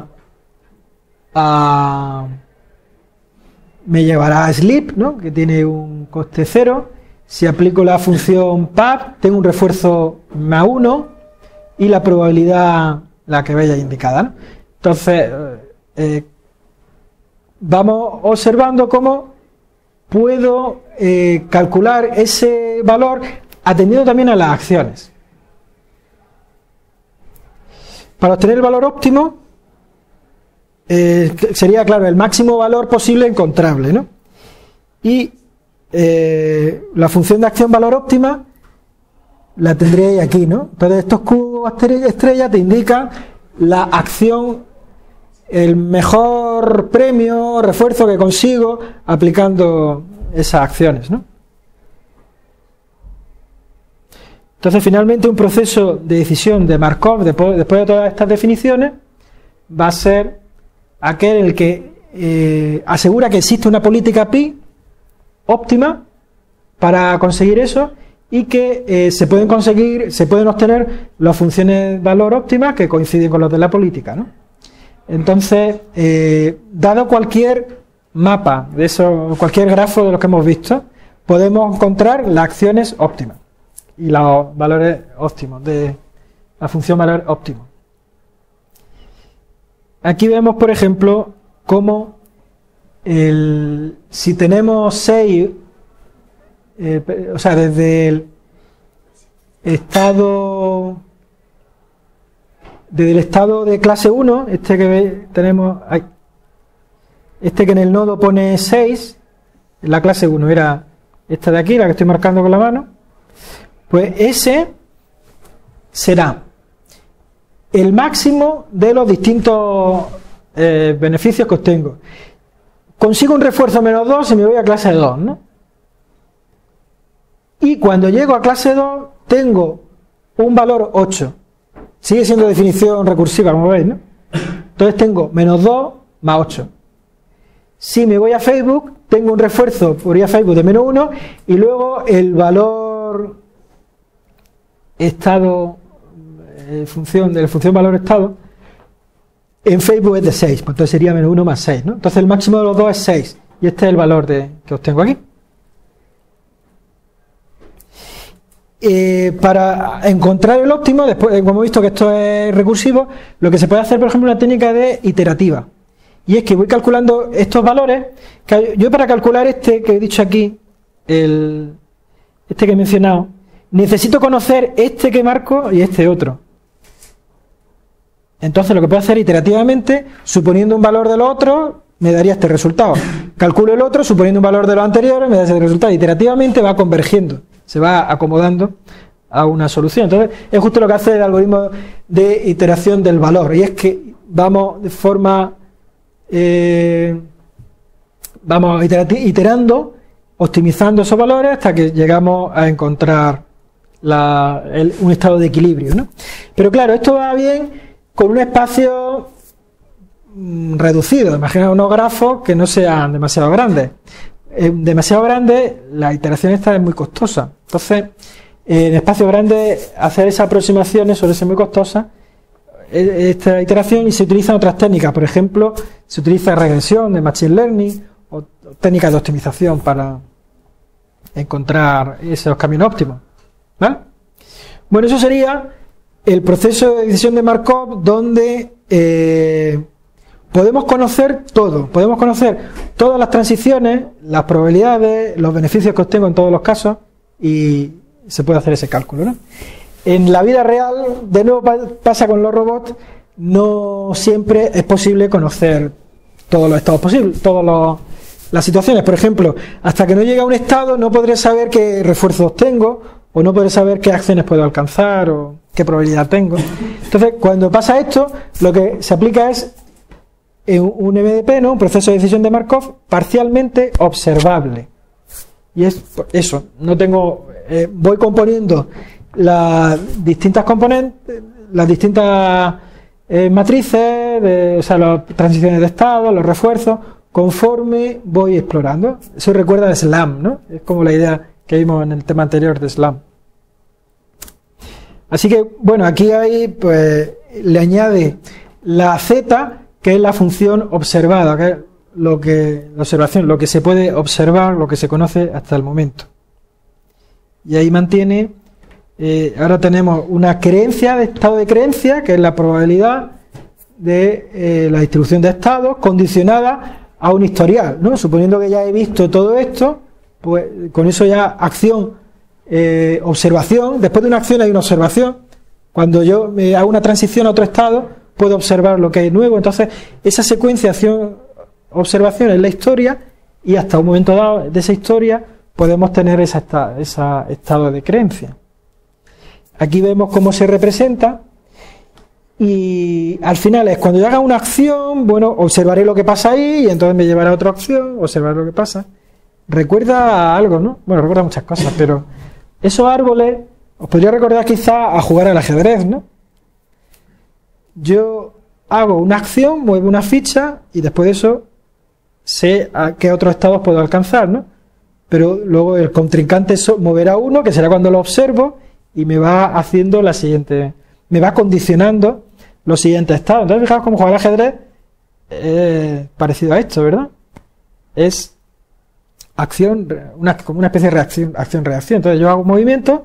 a me llevará a sleep, ¿no? Que tiene un coste cero. Si aplico la función pub, tengo un refuerzo más uno y la probabilidad la que veáis indicada, ¿no? Entonces, eh, vamos observando cómo puedo eh, calcular ese valor atendiendo también a las acciones. Para obtener el valor óptimo, eh, sería, claro, el máximo valor posible encontrable, ¿no? Y eh, la función de acción valor óptima la tendréis aquí, ¿no? Entonces estos cubos estrella te indican la acción, el mejor premio, refuerzo que consigo aplicando esas acciones, ¿no? Entonces finalmente un proceso de decisión de Markov después, después de todas estas definiciones va a ser aquel el que eh, asegura que existe una política pi óptima para conseguir eso y que eh, se pueden conseguir, se pueden obtener las funciones de valor óptimas que coinciden con los de la política, ¿no? Entonces, eh, dado cualquier mapa de eso, cualquier grafo de lo que hemos visto, podemos encontrar las acciones óptimas y los valores óptimos de la función valor óptimo. Aquí vemos, por ejemplo, cómo el, si tenemos seis, eh, o sea, desde el estado desde el estado de clase uno, este que ve, tenemos ay, este que en el nodo pone seis, en la clase uno era esta de aquí, la que estoy marcando con la mano, pues ese será el máximo de los distintos eh, beneficios que obtengo. Consigo un refuerzo menos dos y me voy a clase dos, ¿no? Y cuando llego a clase dos tengo un valor ocho. Sigue siendo definición recursiva, como veis, ¿no? Entonces tengo menos dos más ocho. Si me voy a Facebook, tengo un refuerzo por ir a Facebook de menos uno y luego el valor estado, eh, función de la función valor estado, en Facebook es de seis, pues entonces sería menos uno más seis, ¿no? Entonces el máximo de los dos es seis y este es el valor de, que obtengo aquí. Eh, para encontrar el óptimo, después, como hemos visto que esto es recursivo, lo que se puede hacer, por ejemplo, una técnica de iterativa. Y es que voy calculando estos valores. Que yo para calcular este que he dicho aquí, el, este que he mencionado, necesito conocer este que marco y este otro. Entonces lo que puedo hacer iterativamente, suponiendo un valor de los otros, me daría este resultado. Calculo el otro, suponiendo un valor de los anteriores, me da ese resultado. Iterativamente va convergiendo, se va acomodando a una solución. Entonces es justo lo que hace el algoritmo de iteración del valor, y es que vamos de forma eh, vamos iterando, optimizando esos valores hasta que llegamos a encontrar la, el, un estado de equilibrio, ¿no? Pero claro, esto va bien con un espacio mmm, reducido. Imagina unos grafos que no sean demasiado grandes. Eh, demasiado grandes, la iteración esta es muy costosa. Entonces, eh, en espacios grandes, hacer esas aproximaciones suele ser muy costosa, eh, esta iteración, y se utilizan otras técnicas. Por ejemplo, se utiliza regresión de Machine Learning o técnicas de optimización para encontrar esos caminos óptimos, ¿vale? Bueno, eso sería el proceso de decisión de Markov, donde eh, podemos conocer todo, podemos conocer todas las transiciones, las probabilidades, los beneficios que obtengo en todos los casos, y se puede hacer ese cálculo, ¿no? En la vida real, de nuevo pasa con los robots, no siempre es posible conocer todos los estados posibles, todas las situaciones. Por ejemplo, hasta que no llegue a un estado no podré saber qué refuerzos tengo, o no podré saber qué acciones puedo alcanzar, o qué probabilidad tengo. Entonces, cuando pasa esto, lo que se aplica es un M D P, ¿no? Un proceso de decisión de Markov parcialmente observable. Y es eso, no tengo, eh, voy componiendo las distintas componentes, las distintas eh, matrices, de, o sea, las transiciones de estado, los refuerzos, conforme voy explorando. Eso recuerda a SLAM, ¿no? Es como la idea que vimos en el tema anterior de SLAM. Así que, bueno, aquí hay, pues, le añade la Z, que es la función observada, que es lo que, la observación, lo que se puede observar, lo que se conoce hasta el momento. Y ahí mantiene, eh, ahora tenemos una creencia de estado de creencia, que es la probabilidad de eh, la distribución de estados condicionada a un historial, ¿no? Suponiendo que ya he visto todo esto, pues con eso ya acción, eh, observación, después de una acción hay una observación. Cuando yo me hago una transición a otro estado, puedo observar lo que hay nuevo. Entonces, esa secuencia acción-observación es la historia, y hasta un momento dado de esa historia podemos tener ese esa estado de creencia. Aquí vemos cómo se representa, y al final es cuando yo haga una acción, bueno, observaré lo que pasa ahí, y entonces me llevará a otra acción, observar lo que pasa. Recuerda algo, ¿no? Bueno, recuerda muchas cosas, pero esos árboles os podría recordar quizá a jugar al ajedrez, ¿no? Yo hago una acción, muevo una ficha, y después de eso sé a qué otros estados puedo alcanzar, ¿no? Pero luego el contrincante moverá uno, que será cuando lo observo, y me va haciendo la siguiente, me va condicionando los siguientes estados. Entonces, fijaos cómo jugar al ajedrez es parecido a esto, ¿verdad? Es acción, una, como una especie de reacción, acción-reacción. Entonces yo hago un movimiento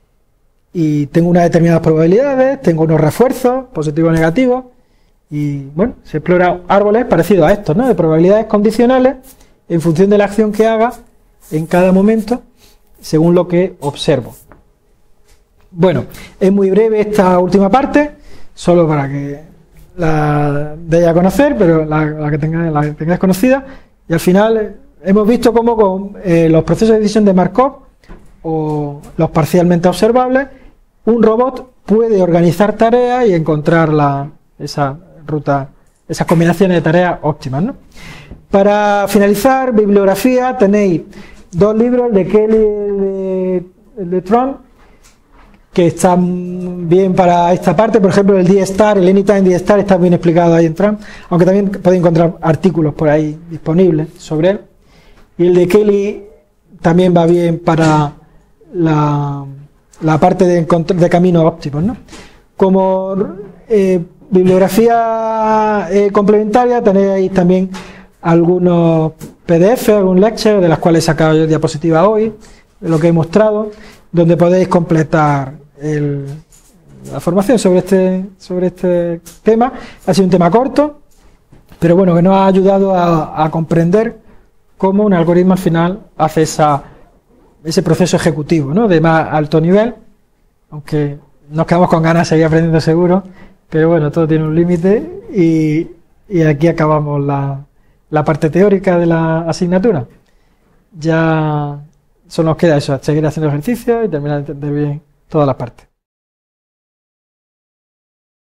y tengo unas determinadas probabilidades, tengo unos refuerzos, positivos o negativos, y bueno, se explora árboles parecidos a estos, ¿no? De probabilidades condicionales en función de la acción que haga en cada momento, según lo que observo. Bueno, es muy breve esta última parte, solo para que la deis a conocer, pero la, la que tengáis, la que tengáis conocida, y al final hemos visto cómo con eh, los procesos de decisión de Markov o los parcialmente observables, un robot puede organizar tareas y encontrar la, esa ruta, esas combinaciones de tareas óptimas, ¿no? Para finalizar, bibliografía, tenéis dos libros de Kelly de, de Trump, que están bien para esta parte. Por ejemplo, el D-Star, el Anytime D-Star está bien explicado ahí en Trump, aunque también podéis encontrar artículos por ahí disponibles sobre él. Y el de Kelly también va bien para la, la parte de, de caminos óptimos, ¿no? Como eh, bibliografía eh, complementaria tenéis también algunos P D F, algún lecture, de las cuales he sacado yo diapositivas hoy, de lo que he mostrado, donde podéis completar el, la formación sobre este, sobre este tema. Ha sido un tema corto, pero bueno, que nos ha ayudado a, a comprender cómo un algoritmo al final hace esa, ese proceso ejecutivo, ¿no? De más alto nivel, aunque nos quedamos con ganas de seguir aprendiendo seguro, pero bueno, todo tiene un límite, y, y aquí acabamos la, la parte teórica de la asignatura. Ya solo nos queda eso, seguir haciendo ejercicios y terminar de entender bien todas las partes.